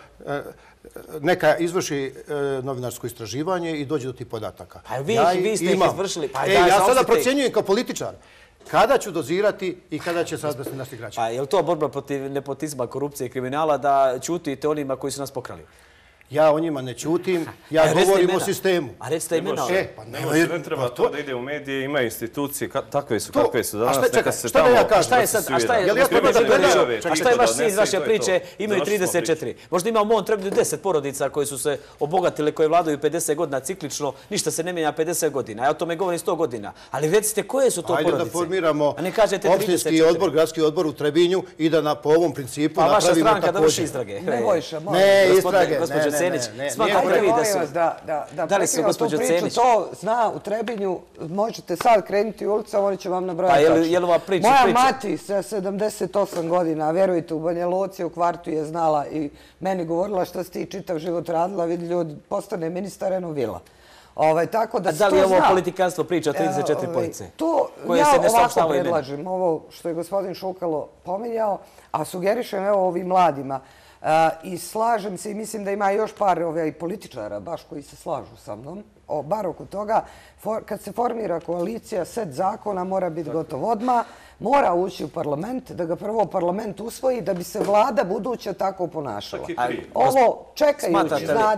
neka izvrši novinarsko istraživanje i dođe do tih podataka. Pa vi ste ih izvršili. Ja sada procjenjujem kao političar kada ću dozirati i kada će saznati naši građani. Pa je li to borba protiv nepotizma, korupcije i kriminala da ćutite onima koji su nas pokrali? Ja o njima ne ćutim, ja govorim o sistemu. A recite imena. Ne treba to da ide u medije, imaju institucije, takve su, kakve su danas, neka se tamo procesuira. A šta je vaš sin iz vaše priče, imaju 34. Možda ima u mom Trebinju 10 porodica koji su se obogatile, koje vladaju 50 godina ciklično, ništa se ne mijenja 50 godina. Ja o tome govorim 100 godina. Ali recite koje su to porodice? Ajde da formiramo opštinski odbor, gradski odbor u Trebinju i da po ovom principu napravimo također. A vaša stranka da vrši istrage? Ne, istrage, Cenić. Smatram prvi da su... Da li su gospođo Cenić? To zna u Trebinju, možete sad krenuti u ulicu, oni će vam nabrojati tačno. Moja mati sa 78 godina, verujte, u Banja Luci, u kvartu je znala i meni govorila što si ti čitav život radila, vidi ljudi, postane ministar, eno vila. Da li je ovo politikanstvo priča o 34 police? Ja ovako predlažem, ovo što je gospodin Šukalo pominjao, a sugerišem evo ovim mladima. I slažem se i mislim da ima još par političara baš koji se slažu sa mnom, bar oko toga. Kad se formira koalicija, set zakona mora biti gotov odmah, mora ući u parlament, da ga prvo parlament usvoji, da bi se vlada buduća tako ponašala. Ovo čekajući, znate,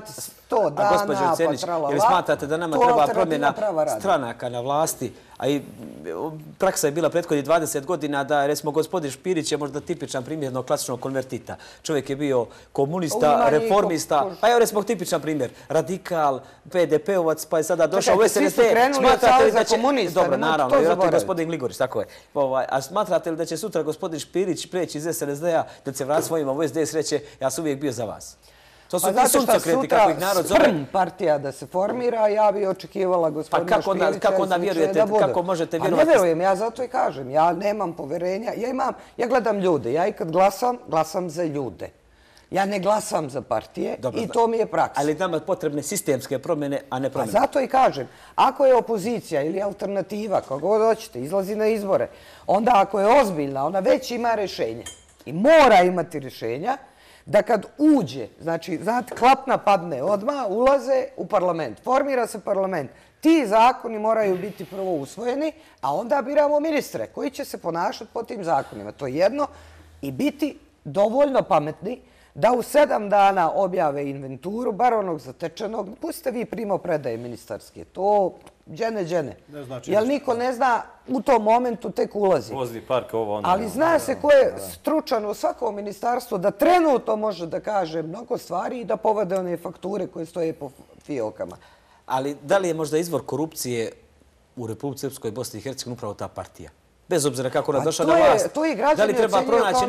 100 dana, gospođo Cenić, ili smatrate da nama treba promjena stranaka na vlasti? A i praksa je bila prethodnih 20 godina da, recimo, gospodin Špirić je možda tipičan primjer jednog klasičnog konvertita. Čovjek je bio komunista, reformista, pa evo recimo tipičan primjer, radikal, PDP-ovac, pa je sada došao u SNSD. Svi su krenuli od Saveza komunista. Dobro, naravno, vjerojatno je gospodin Gligorić, tako je. A smatrate li da će sutra gospodin Špirić preći iz SNSD-a, da će vrat svojima u SDS reće, ja sam uvijek bio za vas? To su ti suncokreti, kako ih narod zove. Sprm partija da se formira, ja bi očekivala gospodina Špirića. Pa kako onda vjerujete, kako možete vjerovati? Pa ne vjerujem, ja zato i kažem, ja nemam poverenja, ja gledam ljude, ja i kad glasam za ljude. Ja ne glasam za partije i to mi je praksa. Ali nama potrebne sistemske promjene, a ne promjene. A zato i kažem, ako je opozicija ili alternativa, kako god hoćete, izlazi na izbore, onda ako je ozbiljna, ona već ima rješenja i mora imati rješenja, da kad uđe, znači, znate, klapna padne odmah, ulaze u parlament, formira se parlament. Ti zakoni moraju biti prvo usvojeni, a onda biramo ministre koji će se ponašati po tim zakonima. To je jedno. I biti dovoljno pametni da u 7 dana objave inventuru, bar onog zatečenog, pustite vi primopredaje ministarske, to džene. Jer niko ne zna, u tom momentu tek ulazi. Vozni park, ovo ono. Ali zna se ko je stručan u svakom ministarstvu da trenutno može da kaže mnogo stvari i da povede one fakture koje stoje po fiokama. Ali da li je možda izvor korupcije u Republici Srpskoj, Bosni i Hercegovini upravo ta partija? Bez obzira kako ona došla na vlast. Da li treba pronaći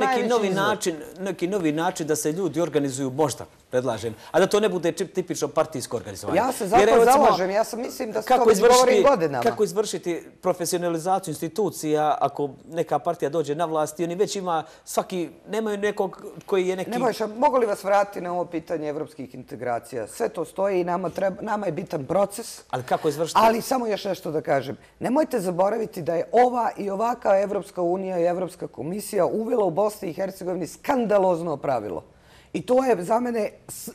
neki novi način da se ljudi organizuju, možda, predlažem, a da to ne bude tipično partijsko organizovanje? Ja se zato zalažem, ja sam mislim da se to već govori godinama. Kako izvršiti profesionalizaciju institucija ako neka partija dođe na vlast i oni već ima svaki, nemaju nekog koji je neki... Nebojša, mogu li vas vratiti na ovo pitanje evropskih integracija? Sve to stoji i nama je bitan proces. Ali kako izvršiti? Ali samo još nešto da kažem. Nemojte zaboraviti da je ova i ovaka Evropska unija i Evropska komisija uvela u Bosni i Hercegovini skandalozno pravilo. I to je za mene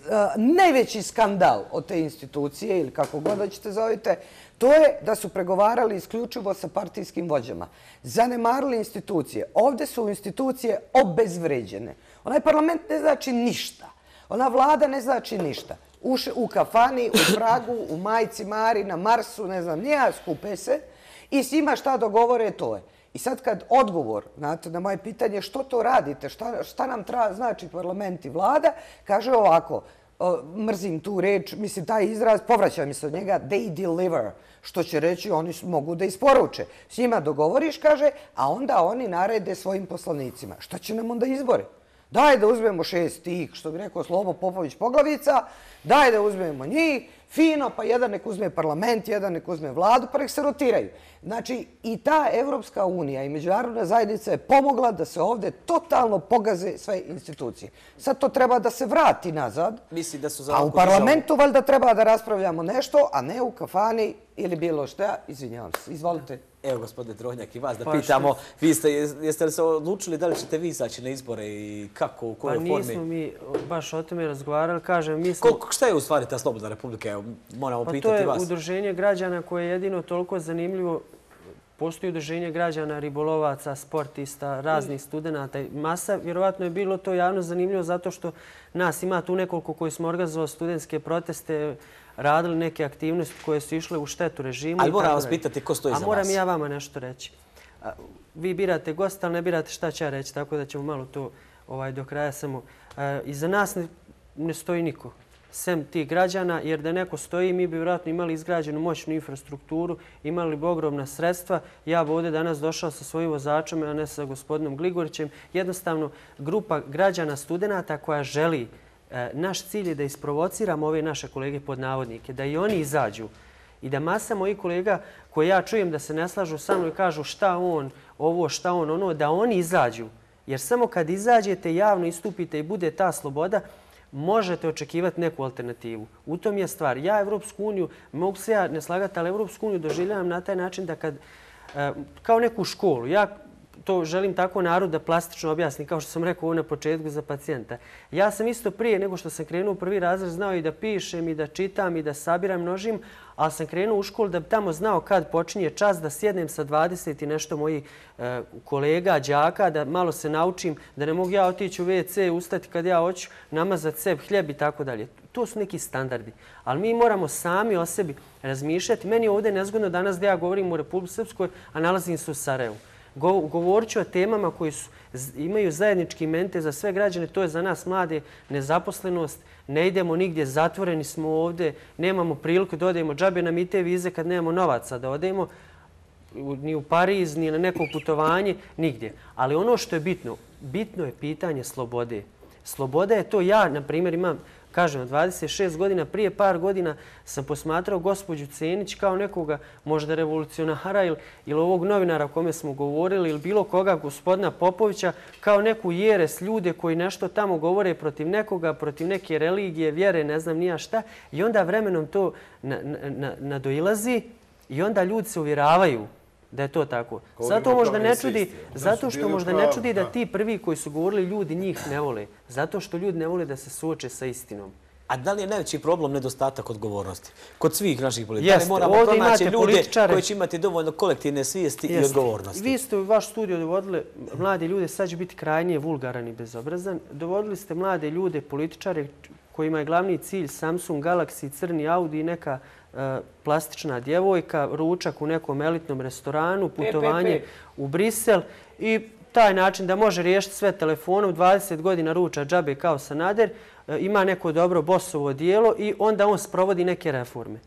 najveći skandal od te institucije, ili kako god da ćete zovite, to je da su pregovarali isključivo sa partijskim vođama. Zanemarili institucije. Ovdje su institucije obezvređene. Onaj parlament ne znači ništa. Ona vlada ne znači ništa. U kafani, u Pragu, u Majci Mari, na Marsu, ne znam, nija, skupe se i s njima šta dogovore, to je. I sad kad odgovor, znate, na moje pitanje što to radite, šta nam znači parlament i vlada, kaže ovako, mrzim tu reč, mislim taj izraz, povraćam mi se od njega, they deliver, što će reći oni mogu da isporuče. S njima dogovoriš, kaže, a onda oni narede svojim poslanicima. Šta će nam onda izbori? Daj da uzmemo 6 tih, što bi rekao Slobo Popović Poglavica, daj da uzmemo njih, fino, pa jedan nek uzme parlament, jedan nek uzme vladu, pa nek se rotiraju. Znači, i ta Evropska unija i međunarodna zajednica je pomogla da se ovdje totalno pogaze sve institucije. Sad to treba da se vrati nazad, a u parlamentu valjda treba da raspravljamo nešto, a ne u kafani ili bilo šta. Izvinjavam se, izvolite. Evo, gospodine Dronjak, i vas da pitamo, jeste li se odlučili da li ćete vi izaći na izbore i kako, u kojoj formi? Pa nismo mi baš o tome razgovarali, kažem, mi smo... Šta je u stvari ta Slobodna Republika? Evo, moramo pitati vas. Pa to je udruženje građana koje je jedino toliko zanimljivo. Postoji udruženje građana, ribolovaca, sportista, raznih studenta. Masa, vjerovatno je bilo to javno zanimljivo zato što nas ima tu nekoliko koji smo organizovali studentske proteste, radili neke aktivnosti koje su išle u štetu režimu. Ali moram vas pitati ko stoji za vas. A moram ja vama nešto reći. Vi birate gosta, ali ne birate šta će ja reći, tako da ćemo malo to do kraja samo. Iza nas ne stoji niko, sem tih građana, jer da neko stoji, mi bi vjerojatno imali izgrađenu moćnu infrastrukturu, imali bi ogromna sredstva. Ja bi ovdje danas došao sa svojim vozačom, a ne sa gospodinom Gligorićem. Jednostavno, grupa građana, studenta koja želi, naš cilj je da isprovociramo ove naše kolege pod navodnike, da i oni izađu i da masa mojih kolega koje ja čujem da se ne slažu sa mnom i kažu šta on ovo, šta on ono, da oni izađu. Jer samo kad izađete, javno istupite i bude ta sloboda, možete očekivati neku alternativu. U tom je stvar. Ja Evropsku uniju, mogu se ja ne slagati, ali Evropsku uniju doživljavam na taj način da kad, kao neku školu, ja to želim tako narod da plastično objasni, kao što sam rekao ovo na početku za pacijenta. Ja sam isto prije nego što sam krenuo u prvi razred znao i da pišem, i da čitam, i da sabiram, množim, ali sam krenuo u školu da bi tamo znao kad počinje čas, da sjednem sa 20 i nešto mojih kolega, đaka, da malo se naučim, da ne mogu ja otići u WC, ustati kad ja hoću, namazati seb, hljeb i tako dalje. To su neki standardi. Ali mi moramo sami o sebi razmišljati. Meni je ovdje nezgodno danas da ja govorim u Republici Srpskoj, a nalazim se u Sarajevu. Govorit ću o temama koji imaju zajednički mente za sve građane. To je za nas mlade nezaposlenost. Ne idemo nigdje, zatvoreni smo ovdje, nemamo priliku da odemo. Džabe nam i te vize kad nemamo novaca da odemo ni u Pariz, ni na neko putovanje, nigdje. Ali ono što je bitno je pitanje slobode. Sloboda je to. Ja, na primjer, imam, kažem, 26 godina, prije par godina sam posmatrao gospođu Cenić kao nekoga možda revolucionara ili ovog novinara o kome smo govorili ili bilo koga, gospodina Popovića, kao neku jeres ljude koji nešto tamo govore protiv nekoga, protiv neke religije, vjere, ne znam nija šta. I onda vremenom to nadoilazi i onda ljudi se uvjeravaju da je to tako. Zato što možda ne čudi da ti prvi koji su govorili ljudi njih ne vole. Zato što ljudi ne vole da se suoče sa istinom. A da li je najveći problem nedostatak odgovornosti? Kod svih naših politika moramo pronaći ljude koji će imati dovoljno kolektivne svijesti i odgovornosti. Vi ste u vaš studio dovodili mlade ljude, sad će biti krajnije vulgaran i bezobrazan. Dovodili ste mlade ljude, političare, kojima je glavni cilj Samsung, Galaxy, crni Audi i neka plastična djevojka, ručak u nekom elitnom restoranu, putovanje u Brisel i taj način da može riješiti sve telefonom, 20 godina ruča džabe kao Sanader, ima neko dobro bosovo dijelo i onda on sprovodi neke reforme.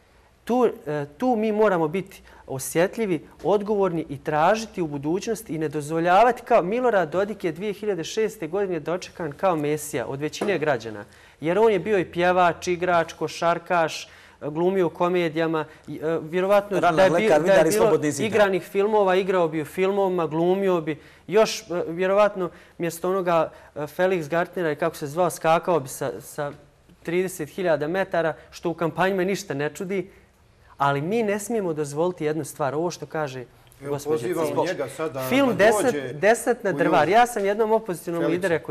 Tu mi moramo biti osjetljivi, odgovorni i tražiti u budućnosti i ne dozvoljavati kao Milorad Dodik je 2006. godine dočekan kao mesija od većine građana. Jer on je bio i pjevač, igrač, košarkaš, glumio u komedijama, vjerovatno da je bilo igranih filmova, igrao bi u filmovima, glumio bi. Još vjerovatno mjesto onoga Felix Gartnera, kako se zvao, skakao bi sa 30.000 metara, što u kampanjima ništa ne čudi. Ali mi ne smijemo dozvoliti jednu stvar, ovo što kaže gospođa Cenić. Film Desantna drvar. Ja sam jednom opozicionom lideru rekao,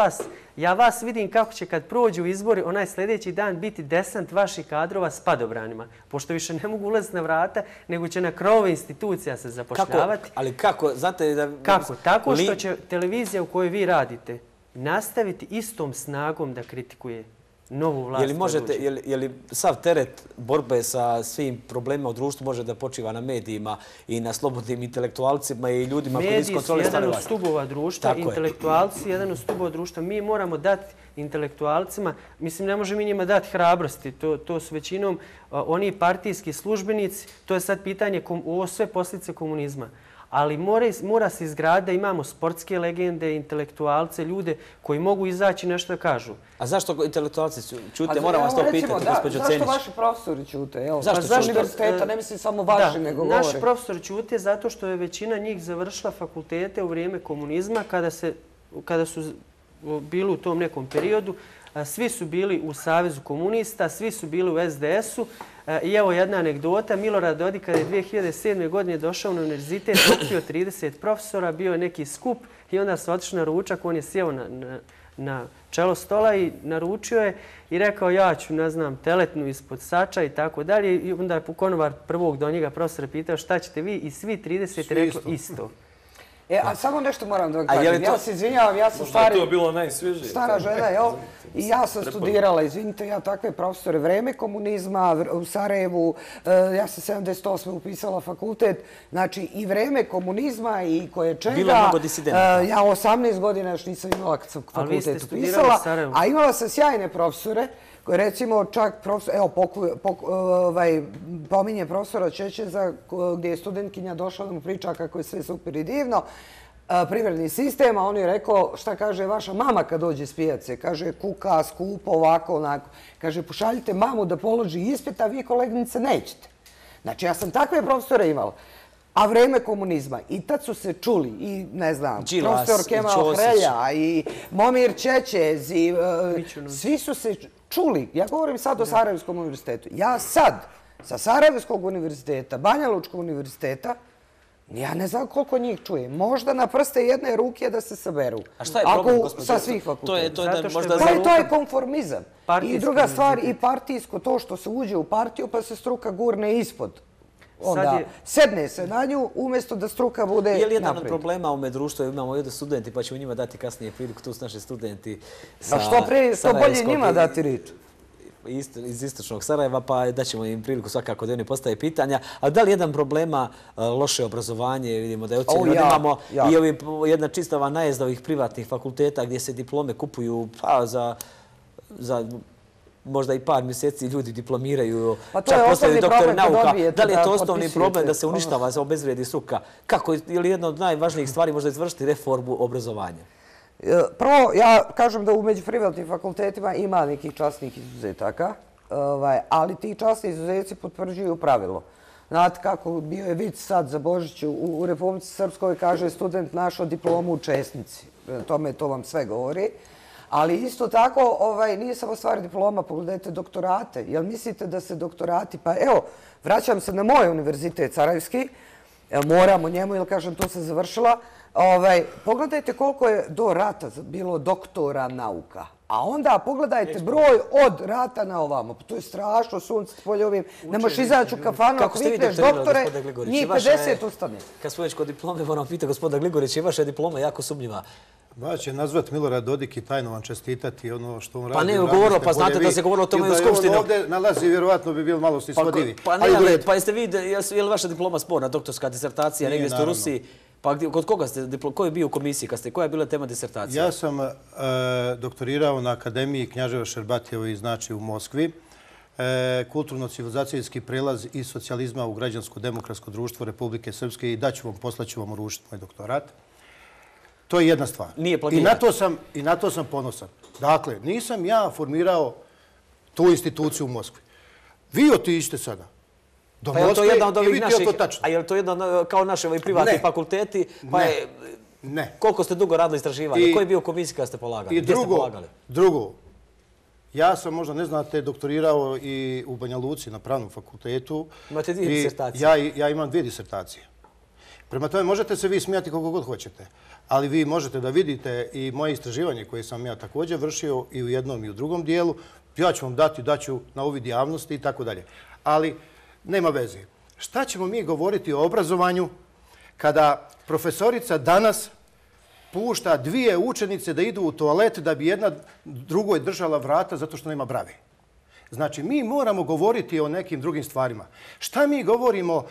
ja vas vidim kako će kad prođu izbori onaj sljedeći dan biti desant vaših kadrova s padobranima. Pošto više ne mogu ulaziti na vrata, nego će na krove institucija se zapošljavati. Ali kako? Kako? Tako što će televizija u kojoj vi radite nastaviti istom snagom da kritikuje novu vlast. Je li sav teret borbe sa svim problemima u društvu može da počiva na medijima i na slobodnim intelektualcima i ljudima koji nisu kontroli stane vlasti? Mediji su jedan od stubova društva, intelektualci jedan od stubova društva. Mi moramo dati intelektualcima, mislim ne može mi njima dati hrabrosti, to su većinom oni partijski službenici, to je sad pitanje, ovo sve posljedice komunizma. Ali mora se izgraditi da imamo sportske legende, intelektualce, ljude koji mogu izaći nešto da kažu. A zašto intelektualci ćute? Moram vas to pitati, gospođo Cenić. Zašto vaši profesori ćute? Zašto univerziteta? Ne mislim samo vaši, nego govore. Naši profesori ćute zato što je većina njih završila fakultete u vrijeme komunizma, kada su bili u tom nekom periodu. Svi su bili u Savezu komunista, svi su bili u SDS-u. I evo jedna anegdota. Milorad Dodik kada je 2007. godine došao na univerzitet, okupio 30 profesora, bio je neki skup i onda su otišli na ručak. On je sjeo na čelo stola i naručio je i rekao ja ću, ne znam, teletnu ispod sača i tako dalje. I onda je konobar prvog do njega profesora pitao šta ćete vi i svi 30 rekli isto. A samo nešto moram da vam kažem. Ja se izvinjavam, ja sam stara žena, jel? I ja sam studirala, izvinite, ja takve profesore, vreme komunizma u Sarajevu, ja sam 78. upisala fakultet, znači i vreme komunizma i koje čega. Bilo mnogo disidenta. Ja 18 godina još nisam imala kad sam fakultet upisala, a imala sam sjajne profesore, koji recimo čak profesor, evo pominje profesora Čečeza gdje je studentkinja došla da mu priča kako je sve super i divno, privredni sistem, a on je rekao šta kaže vaša mama kad dođe s pijace. Kaže kuka, skupo, ovako, onako. Kaže pošaljite mamu da položi ispit, a vi kolegnice nećete. Znači ja sam takve profesore imala. A vreme komunizma. I tad su se čuli i, ne znam, profesor Kemal Hrelja i Momir Čečez i svi su se čuli. Ja govorim sad o Sarajevskom univerzitetu. Ja sad sa Sarajevskog univerziteta, Banja Lučkog univerziteta, Ja ne znam koliko njih čuje. Možda na prste jedne ruke da se saberu. A šta je problem, gospođo? Sa svih fakulteta. To je konformizam. I druga stvar, i partijsko, to što se uđe u partiju pa se struka gurne ispod. Onda sedne se na nju umjesto da struka bude naprijed. Je li jedan od problema u ovome društvu, imamo ovdje studenti, pa ćemo njima dati kasnije priliku, tu su naši studenti sa što bolje njima dati riječ? Iz istočnog Sarajeva, pa daćemo im priliku svakako da oni postave pitanja. Ali da li jedan problema loše obrazovanje, vidimo da je ocjenjeno, da imamo i jedna čistava najezda ovih privatnih fakulteta gdje se diplome kupuju za možda i par mjeseci ljudi diplomiraju, čak postaju doktori nauka. Da li je to osnovni problem da se uništava, se obezvrijedi struka? Kako je li jedna od najvažnijih stvari možda izvršiti reformu obrazovanja? Prvo, ja kažem da među privatnim fakultetima ima nekih časnih izuzetaka, ali ti časni izuzeci potvrđuju pravilo. Znate kako bio je vic sad za Božić u Republici Srpskoj, kaže student našao diplomu u Česnici. Tome to vam sve govori. Ali isto tako nije samo stvar diploma, pogledajte doktorate. Jel mislite da se doktorati, pa evo, vraćam se na moj univerzitet Sarajevski, moram o njemu, jer kažem, to sam završila. Pogledajte koliko je do rata bilo doktora nauka. A onda pogledajte broj od rata na ovamo. To je strašno, sunce polje ovim. Nemoš izaći u kafanu, ako vikneš doktore, njih 50 ustane. Kad smo već kod diplome, moram pitati gospoda Gligorić, je vaša diploma jako sumnjiva? Vas će nazvat Milorad Dodik i tajno vam čestitati ono što on radi. Pa ne je govorilo, pa znate da se govorilo o tome u Skupštini. Ovdje nalazi, vjerovatno bi bilo malo snisvodivi. Pa jeste vi, je li vaša diploma sporna, doktorska disertacija, negdje ste u Rusiji? Pa kod koga ste, ko je bio u komisiji, koja je bila tema disertacije? Ja sam doktorirao na Akademiji Knjaževa Šerbatijeva, znači u Moskvi. Kulturno-civilizacijski prelaz iz socijalizma u građansko-demokratsko društvo Republike Srpske i poslaću vam uručiti moj doktorat. To je jedna stvar. Nije plagiranje. I na to sam ponosan. Dakle, nisam ja formirao tu instituciju u Moskvi. Vi otiđite sada do Moskve i vidite je to tačno. A je li to jedan kao naši privatni fakulteti? Ne. Koliko ste dugo radili istraživanje? Koji je bio komisij kada ste polagali? I drugo, ja sam, možda ne znate, doktorirao i u Banja Luci na Pravnom fakultetu. Imate 2 disertacije? Ja imam 2 disertacije. Prema tome, možete se vi smijati koliko god hoćete, ali vi možete da vidite i moje istraživanje koje sam ja također vršio i u jednom i u drugom dijelu. Ja ću vam daću na uvid javnosti i tako dalje. Ali nema veze. Šta ćemo mi govoriti o obrazovanju kada profesorica danas pušta 2 učenice da idu u toalet da bi jedna drugoj držala vrata zato što nema brave? Znači, mi moramo govoriti o nekim drugim stvarima. Šta mi govorimo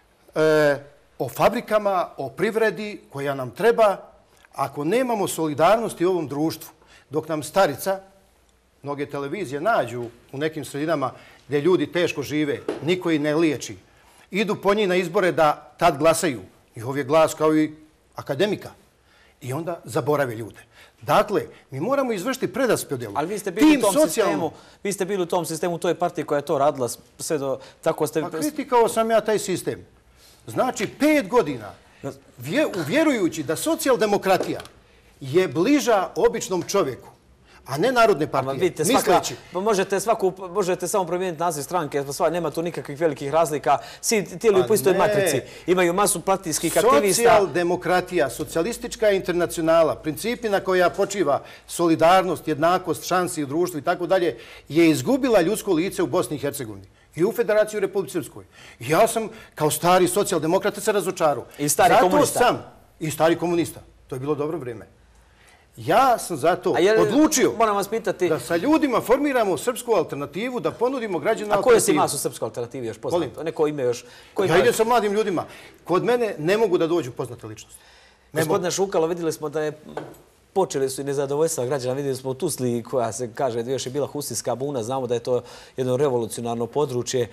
o fabrikama, o privredi koja nam treba ako nemamo solidarnosti u ovom društvu? Dok nam starica, mnoge televizije nađu u nekim sredinama gdje ljudi teško žive, niko ih ne liječi, idu po njih na izbore da tad glasaju. Njihov je glas kao i akademika. I onda zaborave ljude. Dakle, mi moramo izvršiti preraspodjelu. Ali vi ste bili u tom sistemu, vi ste bili u tom sistemu, u toj partiji koja je to radila sve do... Pa kritikao sam ja taj sistem. Znači, 5 godina, vjerujući da socijaldemokratija je bliža običnom čovjeku, a ne narodne partije. Misleći... Možete samo promijeniti naziv stranke, nema tu nikakvih velikih razlika. Svi tijeli u istoj matrici. Imaju masu partijskih aktivista. Socijaldemokratija, socijalistička internacionala, principi na koja počiva solidarnost, jednakost, šansi u društvu i tako dalje, je izgubila ljudsko lice u Bosni i Hercegovini i u Federaciji u Republike Srpskoj. Ja sam, kao stari socijaldemokrata, se razočarao. I stari komunista. I stari komunista. To je bilo dobro vrijeme. Ja sam zato odlučio da sa ljudima formiramo srpsku alternativu, da ponudimo građanima alternativu. A koje si imaš u srpskoj alternativi još poznato? Neko ime još? Ja idem sa mladim ljudima. Kod mene ne mogu da dođu poznate ličnosti. Gospodine Šukalo, vidjeli smo da je počeli su i nezadovoljstva građana. Vidjeli smo u Tuzli koja se kaže da još je bila husijska buna. Znamo da je to jedno revolucionarno područje.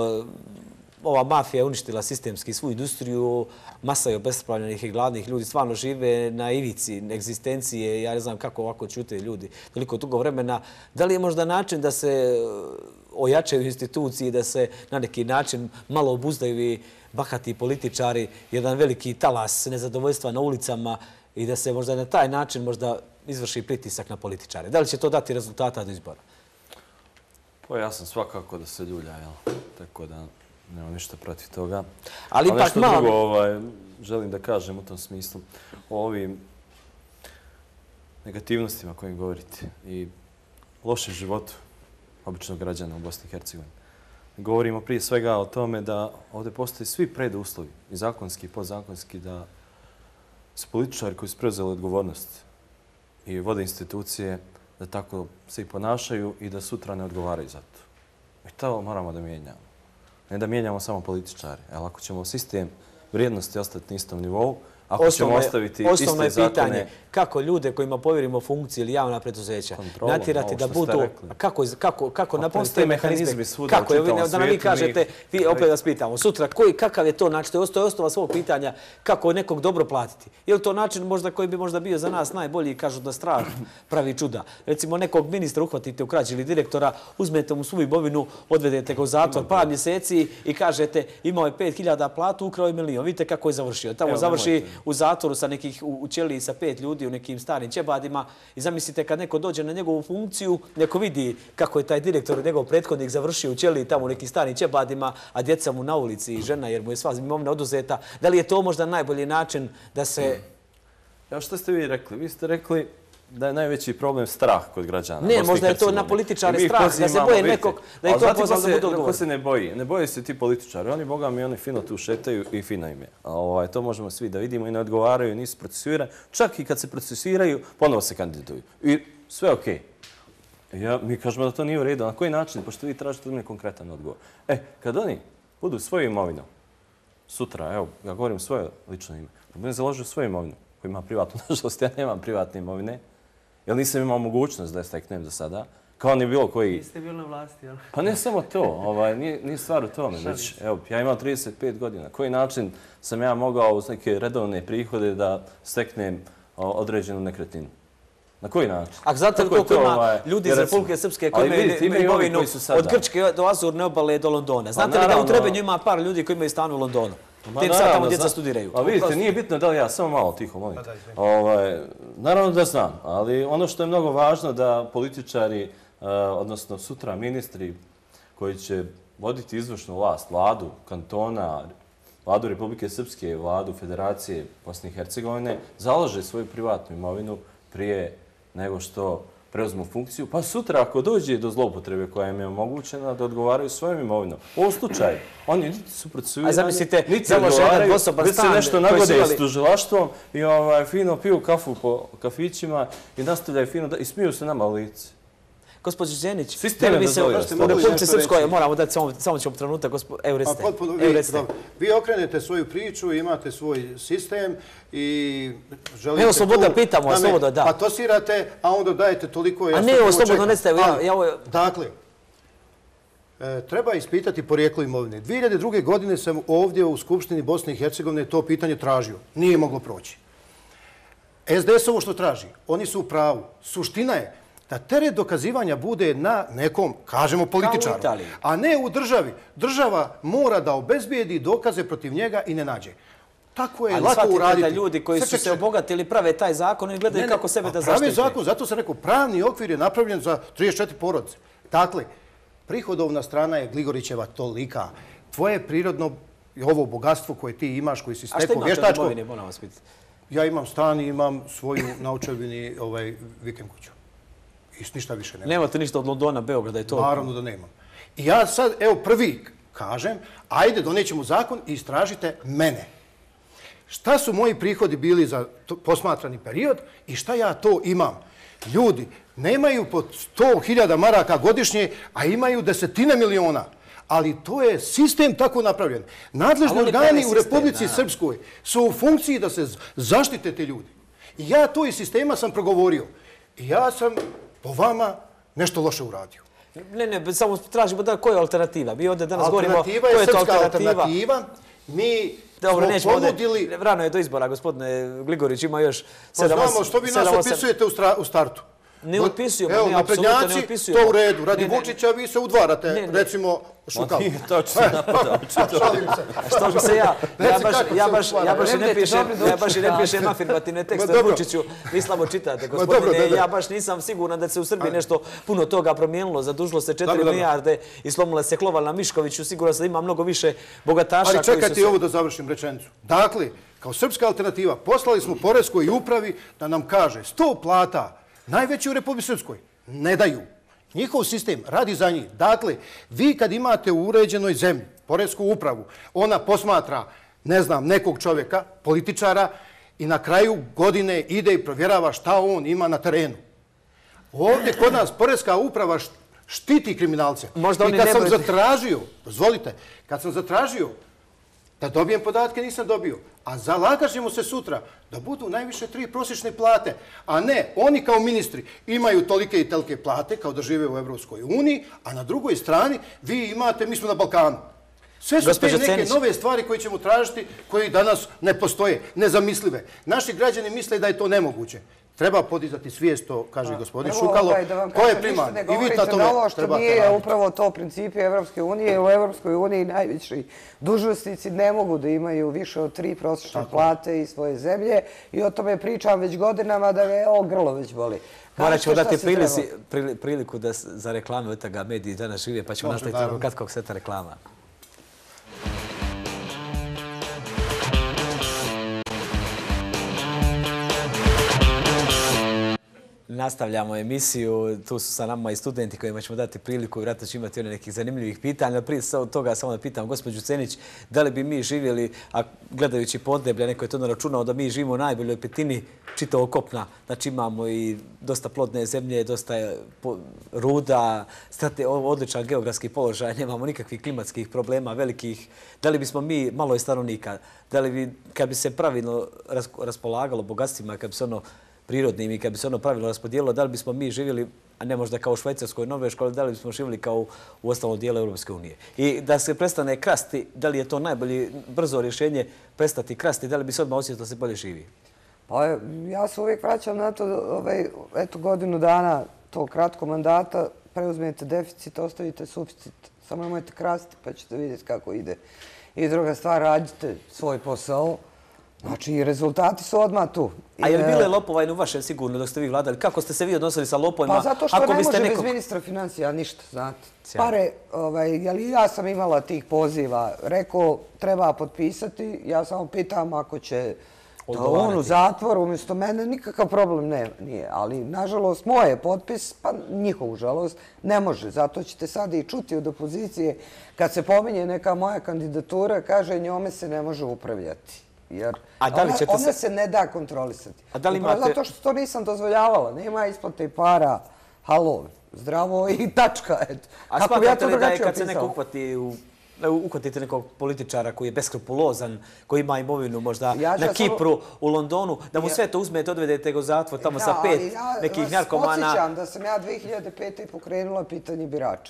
Ova mafija je uništila sistemski svu industriju, masa je obespravljenih i gladnih ljudi, stvarno žive na ivici egzistencije, ja ne znam kako ovako ćute ljudi toliko dugo vremena. Da li je možda način da se ojačaju institucije, da se na neki način malo obuzdaju i bahati političari, jedan veliki talas nezadovoljstva na ulicama i da se možda na taj način možda izvrši pritisak na političare? Da li će to dati rezultata do izbora? Pa ja sam svakako da se ljulja, jel? Tako da Nemam ništa protiv toga. Ali ipak nešto drugo želim da kažem u tom smislu o ovim negativnostima kojim govorite i lošem životu običnog građana u Bosni i Hercegovini. Govorimo prije svega o tome da ovdje postoje svi preduslovi, i zakonski i podzakonski, da su političari koji su preuzeli odgovornost i vode institucije da tako se i ponašaju i da sutra ne odgovaraju za to. I to moramo da mijenjamo. Ne da mijenjamo samo političare. Ako ćemo sistem vrijednosti ostati na istom nivou, ako ćemo ostaviti iste zakone... Osnovno je pitanje kako ljude kojima povjerimo funkcije ili javna preduzeća natjerati da budu... Kako napraviti mehanizme? Kako? Da nam vi kažete, vi opet vas pitamo, sutra kakav je to način? To je osnova svog pitanja kako nekog dobro platiti. Je li to način koji bi možda bio za nas najbolji, kažu da strah pravi čuda? Recimo nekog ministra uhvatite u krađi ili direktora, uzmete mu svu imovinu, odvedete ga u zatvor par mjeseci i kažete imao je 5.000 platu, ukrao je 1 milion. Vidite kako je završio. Tamo završi u zatvoru sa nekih u ćeliji sa 5 ljudi u nekim starim ćebadima i zamislite kad neko dođe na njegovu funkciju, neko vidi kako je taj direktor, njegov prethodnik završio u ćeliji tamo u nekim starim ćebadima, a djeca mu na ulici i žena jer mu je sva imovina oduzeta. Da li je to možda najbolji način da se... Evo što ste vi rekli? Vi ste rekli da je najveći problem strah kod građana. Ne, možda je to na političare strah, da se boje nekog, da je to pozvalo da budu odgovorni. Ko se ne boji? Ne boje se ti političari. Oni, boga mi, oni fino tu šetaju i fino im je. To možemo svi da vidimo i ne odgovaraju, nisu procesuirani. Čak i kad se procesuiraju, ponovo se kandiduju. I sve okej. Mi kažemo da to nije u redu. Na koji način? Pošto vi tražite od mene konkretan odgovor. Kad oni budu svoju imovinu, sutra, evo, ja govorim svoje lično ime, kad budem založio svoju imovinu, koji ima privatnu, nažalost, ja nemam privatne imovine, jer nisam imao mogućnost da je steknem do sada, kao ni bilo koji... Niste bili na vlasti, jel? Pa ne samo to, nije stvar u tome. Evo, ja imam 35 godina. Koji način sam ja mogao uz neke redovne prihode da steknem određenu nekretninu? Na koji način? A znate li koliko ima ljudi iz Republike Srpske koji imaju imovinu od Grčke do Azurne obale do Londona? Znate li da u Trebinju ima par ljudi koji imaju stan u Londonu? Tim sad tamo djeca studiraju. A vidite, nije bitno da li ja, samo malo tiho, molim. Naravno da znam, ali ono što je mnogo važno da političari, odnosno sutra ministri koji će voditi izvršnu vlast, vladu kantona, vladu Republike Srpske, vladu Federacije Bosne i Hercegovine, založe svoju privatnu imovinu prije nego što preuzmu funkciju, pa sutra ako dođe do zloupotrebe koja im je omogućena da odgovaraju svojom imovinom. U ovom slučaju, oni niti su procesuirani, niti odgovaraju, već se nešto nagode s tužilaštvom i fino piju kafu po kafićima i nastavljaju fino i smiju se nama u lice. Gospođo Đenić, u Republici Srpskoj, moramo dati samo ćemo trenutak, evo recite. Vi okrenete svoju priču, imate svoj sistem i želite... Evo, slobodno pitamo, slobodno, da. Patosirate, a onda dajete toliko... A ne, evo, slobodno recite. Dakle, treba ispitati porijeklo imovine. 2002. godine sam ovdje u Skupštini Bosne i Hercegovine to pitanje tražio. Nije moglo proći. SDS-ovo što traži, oni su u pravu. Suština je da teret dokazivanja bude na nekom, kažemo, političaru, a ne u državi. Država mora da obezbijedi dokaze protiv njega i ne nađe. Tako je lako uraditi. Ali shvatite da ljudi koji su se obogatili prave taj zakon i gledaju kako sebe da zaštite. Pravi zakon, zato sam rekao, pravni okvir je napravljen za 34 porodice. Dakle, prihodovna strana je Gligorićeva tolika. Tvoje prirodno, ovo bogatstvo koje ti imaš, koji si stekao vještačko... A šta imate od imovine, moram vas pitati? Ja imam stan i imam svoju na Očevini vikend kuću. I ništa više nema. Nemate ništa od Londona, Beograda i to? Naravno da nemam. I ja sad, evo prvi kažem, ajde donećemo zakon i istražite mene. Šta su moji prihodi bili za posmatrani period i šta ja to imam? Ljudi nemaju po 100.000 maraka godišnje, a imaju 10 miliona. Ali to je sistem tako napravljen. Nadležni organi u Republici Srpskoj su u funkciji da se zaštite te ljudi. I ja to iz sistema sam progovorio. I ja sam po vama nešto loše uradio. Ne, samo tražimo da koja je alternativa. Mi ovdje danas govorimo koja je to alternativa. Mi smo ponudili... Rano je do izbora, gospodine Gligorić, ima još 7-8... Pa znamo, što vi nas opisujete u startu? Ne otpisujemo, evo, ne, apsolutno ne otpisujemo. naprednjaci, to u redu. Radi Vučića vi se udvarate, recimo, Šukalo. Nije točno napadao. Šalim se. Što bi se ja baš i ne pišem afirmativne tekste o Vučiću, vi slabo čitate, gospodine. Ja baš nisam siguran da se u Srbiji nešto puno toga promijenilo. Zadužilo se 4 milijarde i slomila se klova na Miškoviću. Siguran sam da ima mnogo više bogataša. Ali čekajte ovo da završim rečenicu. Dakle, kao srpska alternativa poslali smo Poreskoj upravi da nam kaže 100 plata, najveći u Republici Srpskoj, ne daju. Njihov sistem radi za njih. Dakle, vi kad imate u uređenoj zemlji Poresku upravu, ona posmatra, ne znam, nekog čovjeka, političara i na kraju godine ide i provjerava šta on ima na terenu. Ovdje kod nas Poreska uprava štiti kriminalce. I kad sam zatražio, dozvolite, kad sam zatražio da dobijem podatke, nisam dobio. A zalagat ćemo se sutra da budu najviše 3 prosječne plate. A ne, oni kao ministri imaju tolike i tolike plate kao da žive u Evropskoj uniji, a na drugoj strani vi imate, mi smo na Balkanu. Sve su te neke nove stvari koje ćemo tražiti, koje danas ne postoje, nezamislive. Naši građani misle da je to nemoguće. Treba podizati svijest, to kaže gospodin Šukalo. Ko je priman? I vi na tome trebate raditi. Upravo to principi Evropske unije. U Evropskoj uniji najviši dužnosnici ne mogu da imaju više od 3 prosječne plate iz svoje zemlje. I o tome pričam već godinama da me grlo već boli. Morat ćemo dati priliku za reklame od toga mediji danas žive, pa ćemo nastaviti nakon kratkog seta reklama. Nastavljamo emisiju, tu su sa nama i studenti kojima ćemo dati priliku, vjerojatno će imati nekih zanimljivih pitanja. Prije toga samo da pitam gospođu Cenić, da li bi mi živjeli, a gledajući podneblja, neko je to naračunao da mi živimo u najboljoj petini čitavog kopna. Znači imamo i dosta plodne zemlje, dosta ruda, odličan geografski položaj, nemamo nikakvih klimatskih problema velikih. Da li bismo mi, malo je stanovnika, da li bi, kad bi se pravilno raspolagalo bogatstvima, kad bi se ono prirodnim i kad bi se ono pravilno raspodijelilo, da li bismo mi živjeli, a ne možda kao u Švajcarskoj i Norveškoj, ali da li bismo živjeli kao u ostalom dijelu Europske unije. I da se prestane krasti, da li je to najbolje brzo rješenje prestati krasti, da li bi se odmah osjetilo da se bolje živi? Pa ja se uvijek vraćam na to, eto godinu dana tog kratkog mandata, preuzmete deficit, ostavite suficit, samo nemojte krasti pa ćete vidjeti kako ide. I druga stvar, radite svoj posao. Znači, rezultati su odmah tu. A je li bilo lopova i u vašem sigurno dok ste vi vladali? Kako ste se vi odnosili sa lopovima? Pa zato što ne može bez ministra financija ništa, znate. Pare, ja sam imala tih poziva, rekao treba potpisati, ja samo pitam ako će on u zatvoru umjesto mene, nikakav problem nije. Ali, nažalost, moj je potpis, pa njihovu žalost, ne može. Zato ćete sad i čuti od opozicije, kad se pominje neka moja kandidatura, kaže njome se ne može upravljati. Jer ona se ne da kontrolisati. Zato što to nisam dozvoljavala. Nema isplate para, halo, zdravo i tačka. A smatrate li da je kad se neko uhvatite nekog političara koji je beskrupulozan, koji ima imovinu možda na Kipru, u Londonu, da mu sve to uzmete, odvedete ga u zatvor tamo sa 5 nekih narkomana? Ja vas podsjećam da sam ja 2005. pokrenula pitanje birača.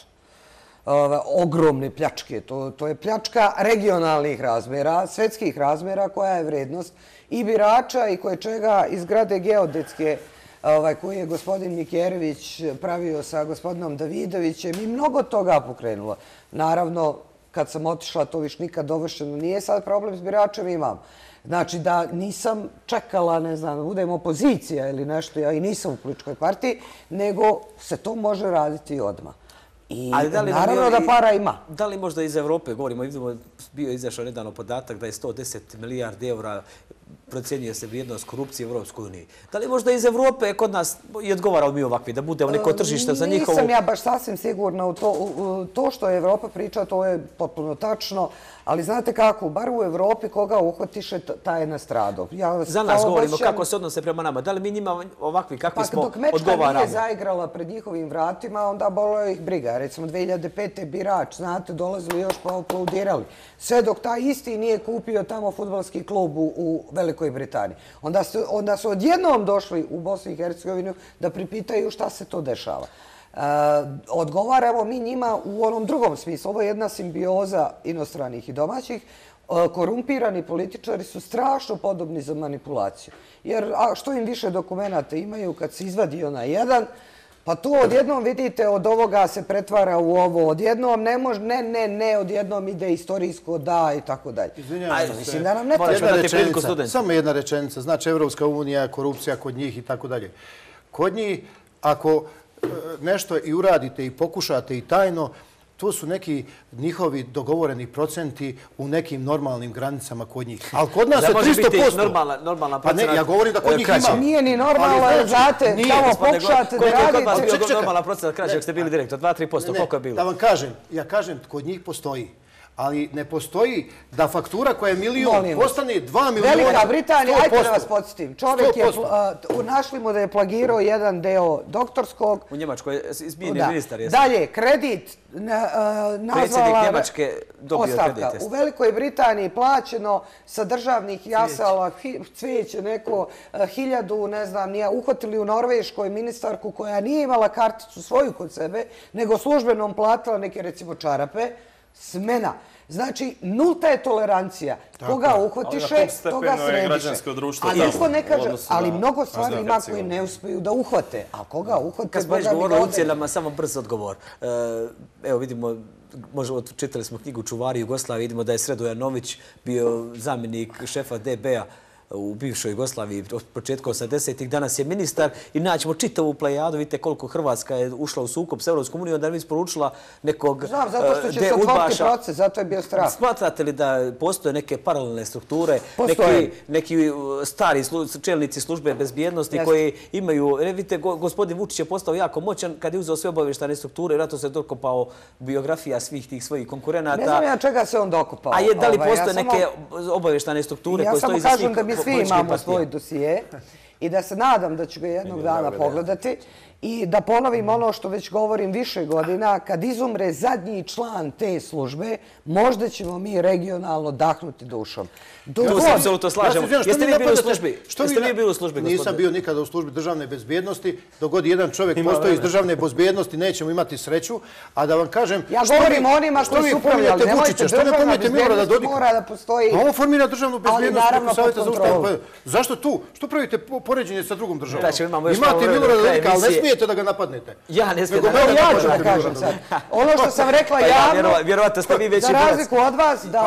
Ogromne pljačke. To je pljačka regionalnih razmjera, svetskih razmjera, koja je vrednost i birača i koje čega iz zgrade geodetske koji je gospodin Mikerević pravio sa gospodinom Davidovićem i mnogo toga pokrenulo. Naravno, kad sam otišla, to više nikad dovršeno nije, sad problem s biračem imam. Znači da nisam čekala, ne znam, da budem opozicija ili nešto, ja i nisam u političkoj partiji, nego se to može raditi i odmah. I naravno da para ima. Da li možda iz Evrope, govorimo, bio je izašao nedavno podatak da je 110 milijardi eura procjenjuje se vrijednost korupcije u Evropskoj uniji. Da li možda iz Evrope kod nas i odgovarali mi ovakvi, da budemo neko tržište za njihovu... Nisam ja baš sasvim sigurna u to što je Evropa priča, to je potpuno tačno, ali znate kako, bar u Evropi koga uhvatiše, taj je nastradao. Za nas govorimo kako se odnose prema nama. Da li mi njima ovakvi kakvi smo odgovaramo? Dok Mečka nije zaigrala pred njihovim vratima, onda bolo ih briga. Recimo 2005. birač, znate, dolazili još pa aplaudirali. Sve dok taj isti nije kupio tamo fudbalski klub u Velikoj Britaniji. Onda su odjednom došli u Bosnu i Hercegovinu da pripitaju šta se to dešava. Odgovaramo mi njima u onom drugom smislu. Ovo je jedna simbioza inostranih i domaćih. Korumpirani političari su strašno podobni za manipulaciju. Jer što im više dokumenta imaju kad se izvadi onaj jedan, pa to odjednom vidite od ovoga se pretvara u ovo, odjednom ne može, ne, odjednom ide istorijsko da i tako dalje. Izvinjavam se. Mislim da nam ne treba. Samo jedna rečenica. Znači Evropska unija, korupcija kod njih i tako dalje. Kod njih, ako nešto i uradite i pokušate i tajno, to su neki njihovi dogovoreni procenti u nekim normalnim granicama kod njih. Ali kod nas je 300%. Može biti normalna pa ne, ja govorim da kod njih ima. Nije ni normalno, znate, samo pokušate da radite. Koliko je kod vas bio normalna procenta krađe ako ste bili direktor? 2-3%, koliko je bilo? Da vam kažem, ja kažem, kod njih postoji. Ali ne postoji da faktura koja je milion postane 2 miliona. Velika Britanija, ajte da vas podsjetim. Čovjek je, našli mu da je plagirao jedan deo doktorskog. U Njemačkoj izmijenio ministar. Dalje, kredit nazvala... Predsjednik Njemačke dobio kredite. U Velikoj Britaniji plaćeno sa državnih jasala, cvijeće neko, 1000, ne znam, nije uhvatili u Norveškoj ministarku koja nije imala karticu svoju kod sebe, nego službenom platila neke, recimo, čarape. Smena. Znači, nulta je tolerancija. Koga uhvatiše, toga središe. Ali niko ne kaže, ali mnogo stvari ima koji ne uspiju da uhvate. A koga uhvate, kad smo već govorili o ucijenama, samo brz odgovor. Evo vidimo, čitali smo knjigu Čuvari Jugoslavije, vidimo da je Sredo Janović bio zamjenik šefa DB-a u bivšoj Jugoslaviji od početka 80-ih. Danas je ministar i naćemo čitavu plejadu. Vidite koliko Hrvatska je ušla u sukob s Evropskom unijom, da je isporočila nekog udbaša. Znam, zato što će se otvoriti proces, zato je bio strah. Smatrate li da postoje neke paralelne strukture, neki stari čelnici službe bezbjednosti koji imaju... Vidite, gospodin Vučić je postao jako moćan kad je uzeo sve obavještane strukture i rato se dokopao biografija svih tih svojih konkurenata. Ne znam ja čega se on dokopao. A da li postoje neke obavještane strukture koje stoji za svih? Svi imamo svoj dosije i da se nadam da ću ga jednog dana pogledati i da ponovim ono što već govorim više godina, kad izumre zadnji član te službe, možda ćemo mi regionalno dahnuti dušom. Tu se apsolutno slažemo. Jeste li bili u službi? Jeste li bili u službi, gospodine? Nisam bio nikada u službi državne bezbjednosti. Dok god jedan čovjek postoji iz državne bezbjednosti, nećemo imati sreću. A da vam kažem... Ja govorim o onima koji su upravljali. Nemojte, državna bezbjednost mora da postoji... A ovo formira državnu bezbjednost preko Savjeta za ustav. Zašto tu? Što pravite poređenje sa drugom državom? Imate Milorada Dodika, ali ne smijete da ga napadnete. Ja ne smijem ja ću da kažem sad. Ono što sam rekla javno, za razliku od vas, da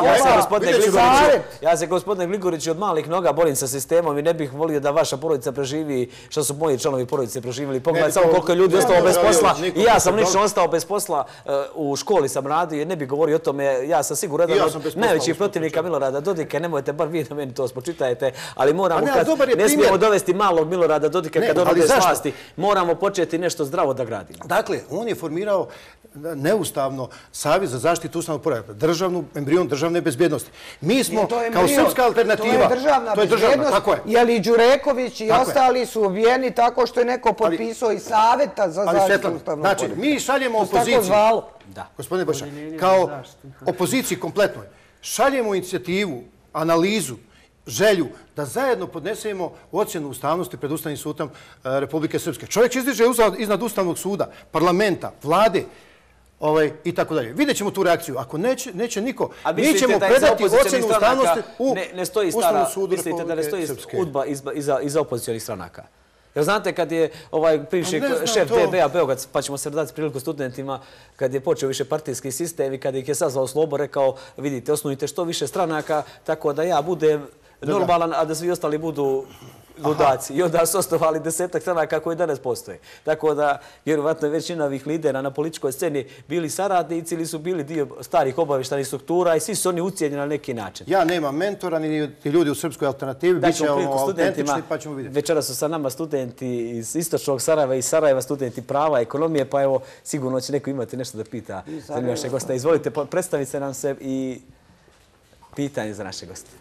ja se, gospodine Gligorić, od malih noga borim sa sistemom i ne bih volio da vaša porodica preživi što su moji članovi porodice preživjeli. Pogledajte samo koliko je ljudi ostalo bez posla. I ja sam lično ostao bez posla. U školi sam radio i ne bih govorio o tome. Ja sam siguran da najvećih protivnika Milorada Dodika, nemojte bar vi da meni to spočitajete, ali moramo, ne smijemo dovesti malog Milorada Dodika kad on ode s vlasti, moramo početi nešto zdravo da gradimo. Dakle, on je formirao neustavno Savjet za zaštitu ustavnog poretka, embrion državne bezbjednosti. Mi smo kao srpska alternativa. To je državna bezbjednost, jer i Đureković i ostali su ubijeni tako što je neko potpisao iz Savjeta za zaštitu ustavnog poretka. Znači, mi šaljemo opoziciji, gospodine Boša, kao opoziciji kompletnoj, šaljemo inicijativu, analizu, želju da zajedno podnesemo ocjenu ustavnosti pred Ustavnim sudom Republike Srpske. Čovjek izdiže iznad Ustavnog suda, parlamenta, vlade i tako dalje. Vidjet ćemo tu reakciju. Ako neće niko, mi ćemo predati ocjenu ustavnosti u Ustavnom sudu Republike Srpske. Mislite da ne stoji udba iza opozicijalnih stranaka? Jer znate, kad je bivši šef DB-a Beograd, pa ćemo se dati priliku studentima, kad je počeo više partijski sistem i kad ih je sazvao Slobo, rekao, vidite, osnujte što više stranaka, tako da ja budem normalan, a da svi ostali budu ludaci. I onda su osnovali 10 stranaka koji danas postoje. Tako da, vjerovatno je većina ovih lidera na političkoj sceni bili saradnici ili su bili dio starih obavještajnih struktura i svi su oni ucijenjeni na neki način. Ja nemam mentora, ni ljudi u srpskoj alternativi, bit će autentični pa ćemo vidjeti. Večera su sa nama studenti iz istočnog Sarajeva i Sarajeva, studenti prava, ekonomije, pa evo, sigurno će neko imati nešto da pita za naše goste. Izvolite, predstavite nam se i pitanje za naše goste.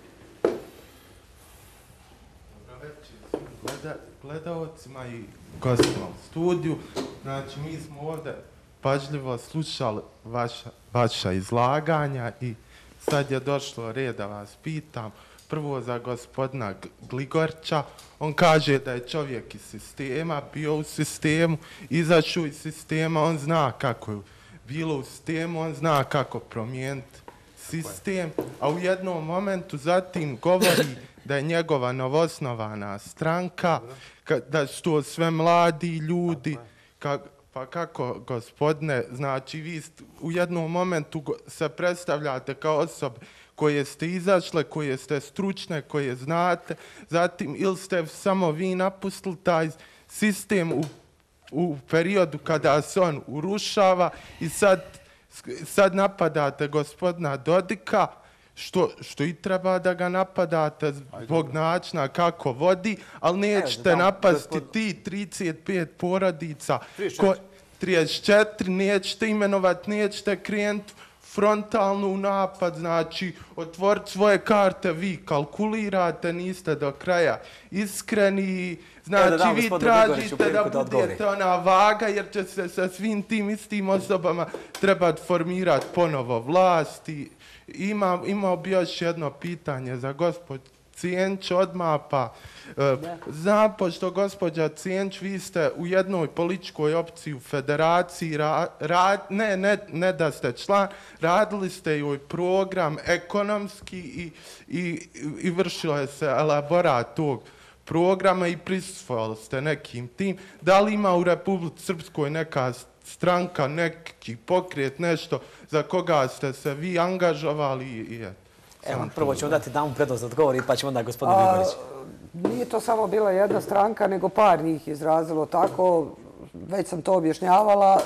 Gledalcima i gostima u studiju. Znači, mi smo ovdje pažljivo slušali vaša izlaganja i sad je došlo red da vas pitam prvo za gospodina Gligorća. On kaže da je čovjek iz sistema, bio u sistemu, izašao iz sistema, on zna kako je bilo u sistemu, on zna kako promijeniti sistem, a u jednom momentu zatim govori da je njegova novosnovana stranka, da su to sve mladi ljudi. Pa kako, gospodine, znači vi u jednom momentu se predstavljate kao osobe koje ste izašle, koje ste stručne, koje znate, zatim ili ste samo vi napustili taj sistem u periodu kada se on urušava i sad napadate gospodina Dodika, što i treba da ga napadate zbog načina kako vodi, ali nećete napasti ti 35 porodica, 34, nećete imenovati, nećete krenuti frontalno u napad, znači otvoriti svoje karte, vi kalkulirate, niste do kraja iskreni, znači vi tražite da budete ona vaga jer će se sa svim tim istim osobama trebati formirati ponovo vlasti. Imao bi još jedno pitanje za gospođu Cijenč odmah, pa znam, pošto gospođa Cijenč, vi ste u jednoj političkoj opciji u federaciji, ne da ste član, radili ste joj program ekonomski i vršilo je se elaborat tog programa i prisustvovali ste nekim tim. Da li ima u Republici Srpskoj neka stranka, neki pokret, nešto za koga ste se vi angažovali? Evo, prvo ćemo dati damu prednost da odgovori, pa ćemo onda gospodin Grigorić. Nije to samo bila jedna stranka, nego par njih izrazilo tako. Već sam to objašnjavala,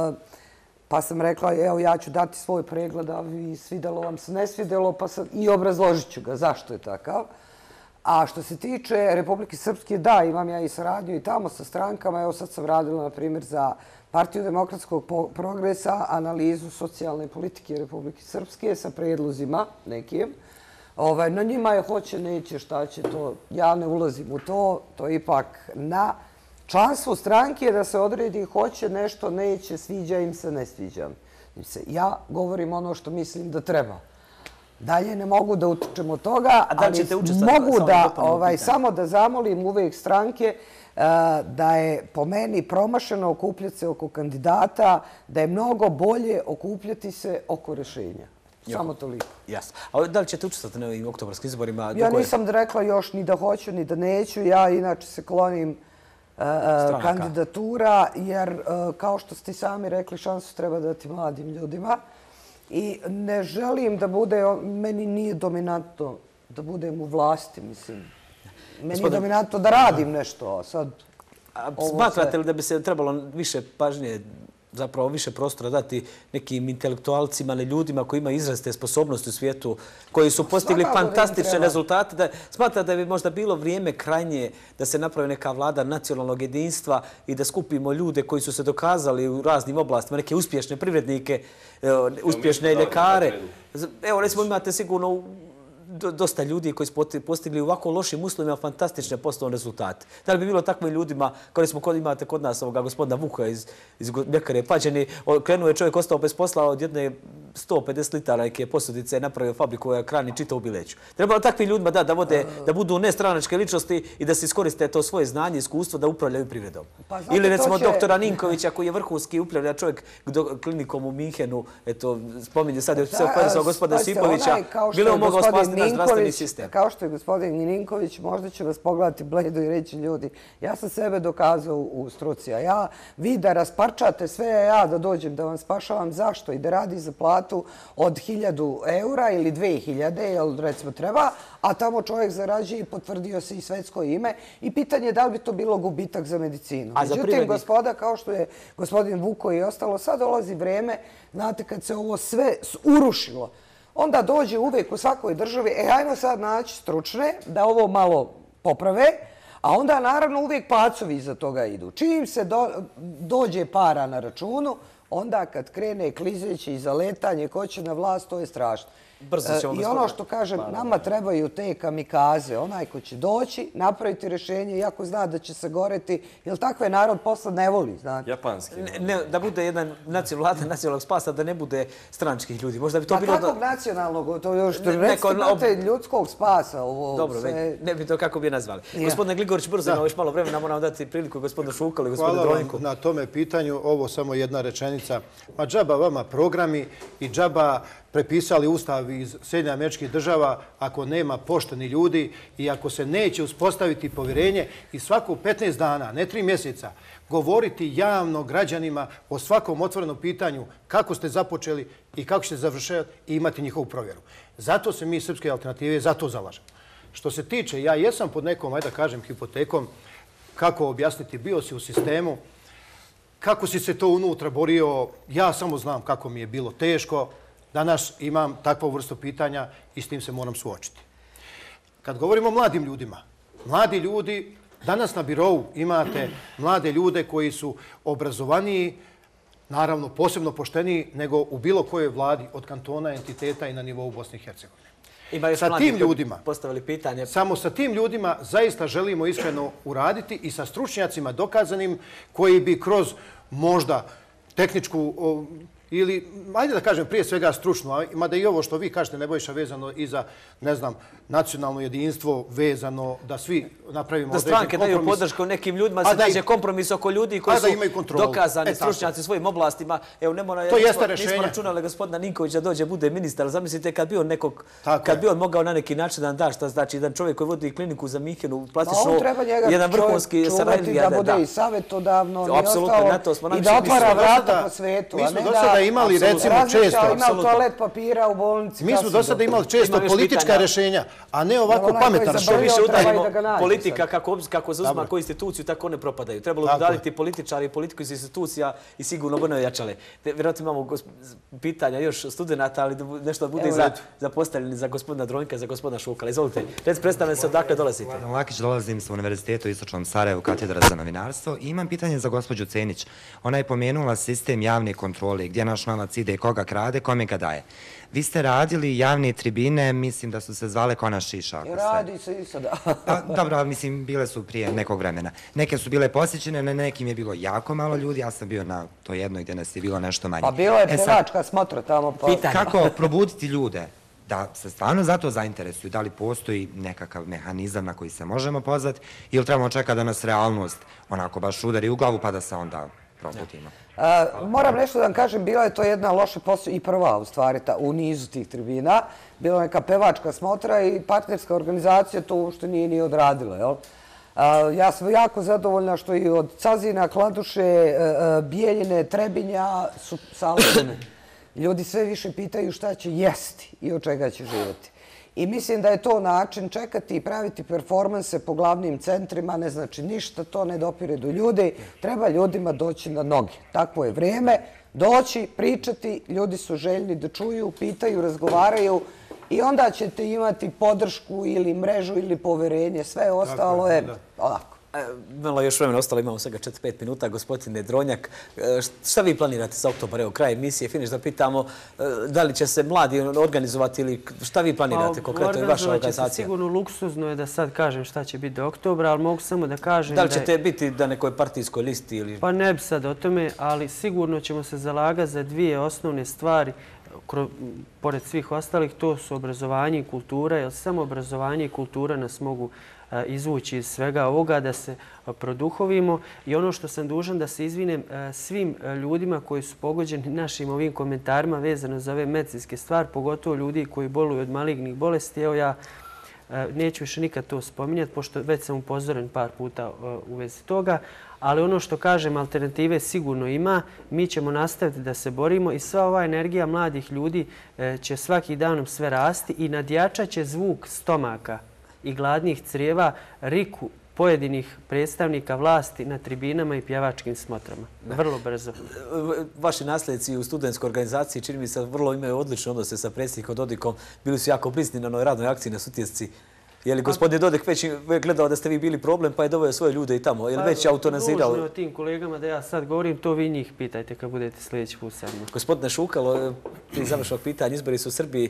pa sam rekla, evo ja ću dati svoj pregled, a vi svidjelo vam se ne svidjelo, pa i obrazložit ću ga zašto je takav. A što se tiče Republike Srpske, da, imam ja i saradnju i tamo sa strankama. Evo sad sam radila, na primjer, za Partiju demokratskog progresa, analizu socijalne politike Republike Srpske sa predlozima nekim. Na njima je hoće, neće, šta će to. Ja ne ulazim u to. To je ipak na članstvu stranke da se odredi hoće nešto, neće, sviđa im se, ne sviđa im se. Ja govorim ono što mislim da treba. Dalje ne mogu da utičem od toga, ali mogu da samo da zamolim uvek stranke da je po meni promašeno okupljati se oko kandidata, da je mnogo bolje okupljati se oko rješenja. Samo toliko. Jasno. A da li ćete učestvati na ovim oktobarskim izborima? Ja nisam rekla još ni da hoću, ni da neću. Ja inače se klonim kandidatura, jer kao što ste sami rekli, šansu treba dati mladim ljudima. I ne želim da bude, meni nije dominantno da budem u vlasti, mislim. Meni je dominantno da radim nešto, a sad... Smatrate li da bi se trebalo više pažnje, zapravo više prostora dati nekim intelektualcima, ljudima koji imaju izrazite sposobnosti u svijetu, koji su postigli fantastične rezultate? Smatrate da bi možda bilo vrijeme krajnje da se napravi neka vlada nacionalnog jedinstva i da skupimo ljude koji su se dokazali u raznim oblastima, neke uspješne privrednike, uspješne ljekare? Evo, recimo, imate sigurno dosta ljudi koji su postigli u ovako lošim uslovima fantastične poslovne rezultate. Da li bi bilo takvim ljudima, kao imate kod nas ovoga gospodina Vuka iz Mljekare Pađene, krenuo je čovjek, ostao bez posla od jedne 150 litara neke posudice, napravio fabriku koja hrani čitavu Bileću. Trebalo takvim ljudima da budu nestranačke ličnosti i da se iskoriste to svoje znanje i iskustvo da upravljaju privredom. Ili recimo doktora Ninkovića koji je vrhunski upravlja čovjek klinikom u Minhenu, eto, spominje sad je sve operisao gospodina Sipovića, bilo je mogao spasti naš zdravstveni sistem. Kao što je gospodin Ninković, možda će vas pogledati bledo i reći ljudi, ja sam sebe dokazao u struci, a vi da rasparčate sve, a ja da dođem da vam spašavam, zašto? I da radi za platu od 1000 eura ili 2000, jel recimo treba, a tamo čovjek zarađuje i potvrdio se i svetsko ime i pitanje je da li bi to bilo gubitak za medicinu. Međutim, gospoda, kao što je gospodin Vuko i ostalo, sad dolazi vreme, znate, kad se ovo sve urušilo, onda dođe uvijek u svakoj državi, ajmo sad naći stručne da ovo malo poprave, a onda naravno uvijek pacovi iza toga idu. Čim se dođe para na računu, onda kad krene klizeće i zaletanje ko će na vlast, to je strašno. I ono što kažem, nama trebaju te kamikaze, onaj ko će doći, napraviti rješenje, iako zna da će se goreti, jer takve narod posle ne voli, znate. Japanski. Da bude jedan vlada nacionalnog spasa, da ne bude stranačkih ljudi. Možda bi to bilo... Takvog nacionalnog, to još recite ljudskog spasa. Dobro, ne bi to kako bi je nazvali. Gospodine Gligorić, brzo, imamo još malo vremena, moram dati priliku gospodinu Šukalu i gospodinu Drojniku. Hvala vam na tome pitanju. Ovo samo jedna rečenica. Ma džaba vama programi i džaba prepisali ustav iz Sjedinjenih Američkih Država ako nema pošteni ljudi i ako se neće uspostaviti povjerenje i svako 15 dana, ne 3 mjeseca, govoriti javno građanima o svakom otvorenom pitanju kako ste započeli i kako ćete završati i imati njihovu provjeru. Zato se mi Srpske alternative za to zalažemo. Što se tiče, ja jesam pod nekom, ajde da kažem, hipotekom, kako objasniti, bio si u sistemu, kako si se to unutra borio, ja samo znam kako mi je bilo teško. Danas imam takvu vrstu pitanja i s tim se moram suočiti. Kad govorimo o mladim ljudima, mladi ljudi, danas na birovu imate mlade ljude koji su obrazovaniji, naravno posebno pošteniji nego u bilo kojoj vladi od kantona, entiteta i na nivou Bosne i Hercegovine. Sa tim ljudima, samo sa tim ljudima zaista želimo iskreno uraditi i sa stručnjacima dokazanim koji bi kroz možda tehničku ili, ajde da kažem, prije svega stručno, mada i ovo što vi kažete, Nebojša, vezano i za, ne znam, nacionalno jedinstvo, vezano da svi napravimo određen kompromis. Da stranke daju podršku nekim ljudima, se nađe kompromis oko ljudi koji su dokazani stručnjaci svojim oblastima. Evo, nismo računali gospodina Ninkovića dođe, bude ministar. Zamislite kad bi on nekog, kad bi on mogao na neki način da da, šta znači jedan čovjek koji vodi kliniku za Mihenu, plastično, jedan vrhunski saradnja. Da bude i savjetodavno i da otvara vrata po svetu, a ne da imali, recimo, često... Imao toalet papira u bolnici. Mi smo do sada imali često politička rješenja, a ne ovako pametna rješenja. Što više udarimo politika kako zauzima koju instituciju, tako one propadaju. Trebalo bi daliti političari i politiku iz institucija i sigurno bi ne ojačale. Vjerojatno imamo pitanja još studenta, ali nešto bude za postavljeni za gospodina Drojnka i za gospodina Šukala. Izvolite, predstavljam se odakle dolazite. Vladan Lakić, dolazim sa Univerzitetu u Istočnom Sarajevu, katedra za novinarstvo. I imam pitanje za gospođu Cenić. Ona je pomenula sistem javne kontrole, gdje naš novac ide, koga krade, kome ga daje. Vi ste radili javne tribine, mislim da su se zvale Kona Šiša. Radi se i sada. Dobro, mislim, bile su prije nekog vremena. Neke su bile posjećene, na nekim je bilo jako malo ljudi, ja sam bio na to jednoj gdje nas je bilo nešto manje. Pa bilo je pevačka smotra tamo. Kako probuditi ljude da se stvarno za to zainteresuju? Da li postoji nekakav mehanizam na koji se možemo pozvati ili trebamo čekati da nas realnost onako baš udari u glavu pa da se onda probudimo? Moram nešto da vam kažem, bila je to jedna loša posao i prva u stvari u nizu tih tribina. Bila je neka pevačka smotra i partnerska organizacija to uopšte nije ni odradila. Ja sam jako zadovoljna što i od Cazina, Kladuše, Bijeljine, Trebinja su saledene. Ljudi sve više pitaju šta će jesti i od čega će živjeti. I mislim da je to način čekati i praviti performanse po glavnim centrima, ne znači ništa, to ne dopire do ljudi. Treba ljudima doći na noge. Takvo je vrijeme. Doći, pričati, ljudi su željni da čuju, pitaju, razgovaraju i onda ćete imati podršku ili mrežu ili poverenje. Sve ostalo je ovako. Malo još vremena ostalo, imamo svega 4-5 minuta. Gospodine Dronjak, šta vi planirate za oktobar? Evo, kraj emisije, finiš da pitamo da li će se mladi organizovati ili šta vi planirate konkretno i vaša organizacija? Sigurno luksuzno je da sad kažem šta će biti do oktobra, ali mogu samo da kažem da li ćete biti na nekoj partijskoj listi ili... Pa ne bi sad o tome, ali sigurno ćemo se zalagati za dvije osnovne stvari. Pored svih ostalih, to su obrazovanje i kultura, jer samo obrazovanje i kultura nas mogu izvući iz svega ovoga, da se produhovimo. I ono što sam dužan da se izvinem svim ljudima koji su pogođeni našim ovim komentarima vezano za ove medicinske stvari, pogotovo ljudi koji boluju od malignih bolesti. Evo ja neću više nikad to spominjati, pošto već sam upozoren par puta u vezi toga. Ali ono što kažem, alternative sigurno ima. Mi ćemo nastaviti da se borimo i sva ova energija mladih ljudi će svaki danom sve rasti i nadjačat će zvuk stomaka i gladnih crijeva riku pojedinih predstavnika vlasti na tribinama i pjevačkim smotrama. Vrlo brzo. Vaši nasljednici u studentskoj organizaciji čini mi se vrlo imaju odlične odnose sa predsjednikom Dodikom. Bili su jako blizni na onoj radnoj akciji na Sutjesci. Je li gospodin Dodik već gledao da ste vi bili problem pa je doveo svoje ljude i tamo? Je li već autonazirao? Dužno je o tim kolegama da ja sad govorim, to vi njih pitajte kad budete sljedeći put sa mnom. Gospodine Šukalo, prije završnog pitanja, izbori su u Srbiji.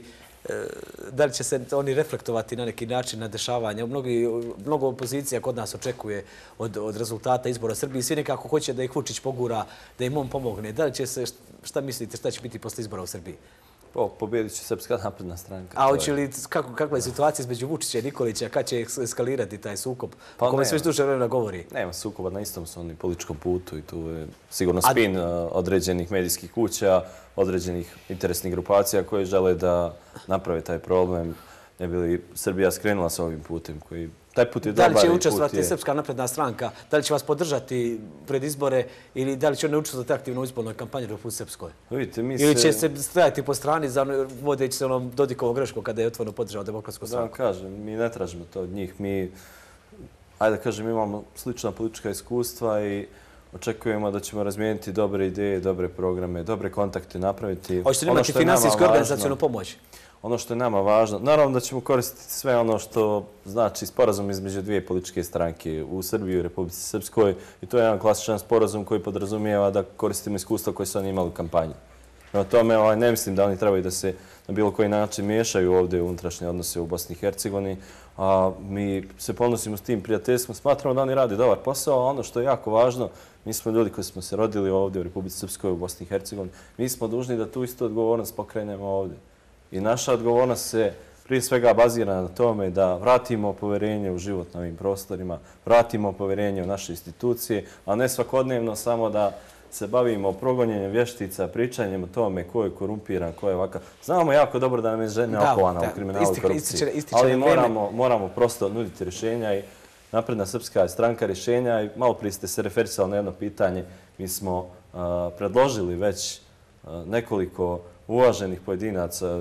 Da li će se oni reflektovati na neki način na dešavanje? Mnogo opozicija kod nas očekuje od rezultata izbora Srbije. Svi nekako hoće da ih Vučić pogura, da im on pomogne. Da li će se, šta mislite, šta će biti posle izbora u Srbiji? Pobjedit će Srpska napredna stranka. A hoće li, kakva je situacija između Vučića i Nikolića, kad će eskalirati taj sukob? O kome se već duže vremena govori. Nema sukoba, na istom su oni političkom putu i tu je sigurno spin određenih medijskih kuća, određenih interesnih grupacija koje žele da naprave taj problem. Ne bi li Srbija skrenula sa ovim putem koji... Taj put je dobar i put je... Da li će učestvovati Srpska napredna stranka? Da li će vas podržati pred izbore ili da li će oni učestvovati aktivno u izbornoj kampanji u Republici Srpskoj? Ili će se stajati po strani vodeći se onom Dodikovom greškom kada je otvoreno podržao Demokratsku stranku? Da vam kažem, mi ne tražimo to od njih. Mi, ajde da kažem, imamo slična politička iskustva i očekujemo da ćemo razmijeniti dobre ideje, dobre programe, dobre kontakte napraviti. Hoćete li imati finansijsku organizacijonu pomoć? Ono što je nama važno, naravno da ćemo koristiti sve ono što znači sporazum između dvije političke stranke u Srbiji i u Republici Srpskoj i to je jedan klasičan sporazum koji podrazumijeva da koristimo iskustva koje su oni imali u kampanji. Na tome ne mislim da oni trebaju da se na bilo koji način miješaju ovdje u unutrašnje odnose u Bosni i Hercegovini, a mi se ponosimo s tim prijateljstvom, smatramo da oni rade dobar posao, a ono što je jako važno, mi smo ljudi koji smo se rodili ovdje u Republici Srpskoj u Bosni i Hercegovini, mi smo dužni da tu istu odgovornost pokrenemo ovdje. I naša odgovornost se prije svega bazira na tome da vratimo poverenje u život na ovim prostorima, vratimo poverenje u naše institucije, a ne svakodnevno samo da se bavimo progonjenjem vještica, pričanjem o tome ko je korumpiran, ko je ovakav. Znamo jako dobro da nam je žena okovana u kriminalu i korupciji, ali moramo prosto nuditi rješenja i Napredna Srpska stranka rješenja i malo prije ste se referisali na jedno pitanje. Mi smo predložili već nekoliko uvaženih pojedinaca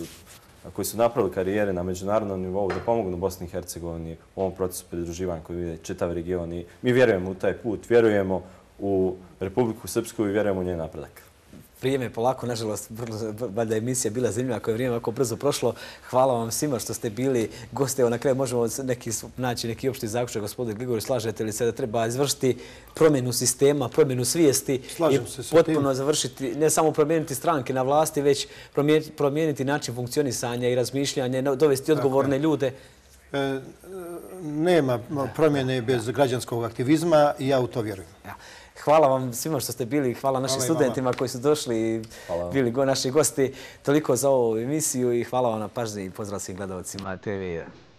koji su napravili karijere na međunarodnom nivou da pomognu Bosni i Hercegovini u ovom procesu pridruživanja koji vide čitav region. Mi vjerujemo u taj put, vjerujemo u Republiku Srpsku i vjerujemo u njen napredak. Vrijeme je polako, nažalost, valjda je emisija bila zanimljiva koja je vrijeme ovako brzo prošlo. Hvala vam svima što ste bili goste. Evo na kraju možemo naći neki opšti zaključak. Gospodin Gligorić, slažete li se da treba izvršiti promjenu sistema, promjenu svijesti i potpuno završiti, ne samo promijeniti stranke na vlasti, već promijeniti način funkcionisanja i razmišljanja, dovesti odgovorne ljude? Nema promjene bez građanskog aktivizma i ja u to vjerujem. Hvala vam svima što ste bili, hvala našim studentima koji su došli i bili naši gosti. Toliko za ovu emisiju i hvala vam na pažnji i pozdrav svim gledalcima TV1.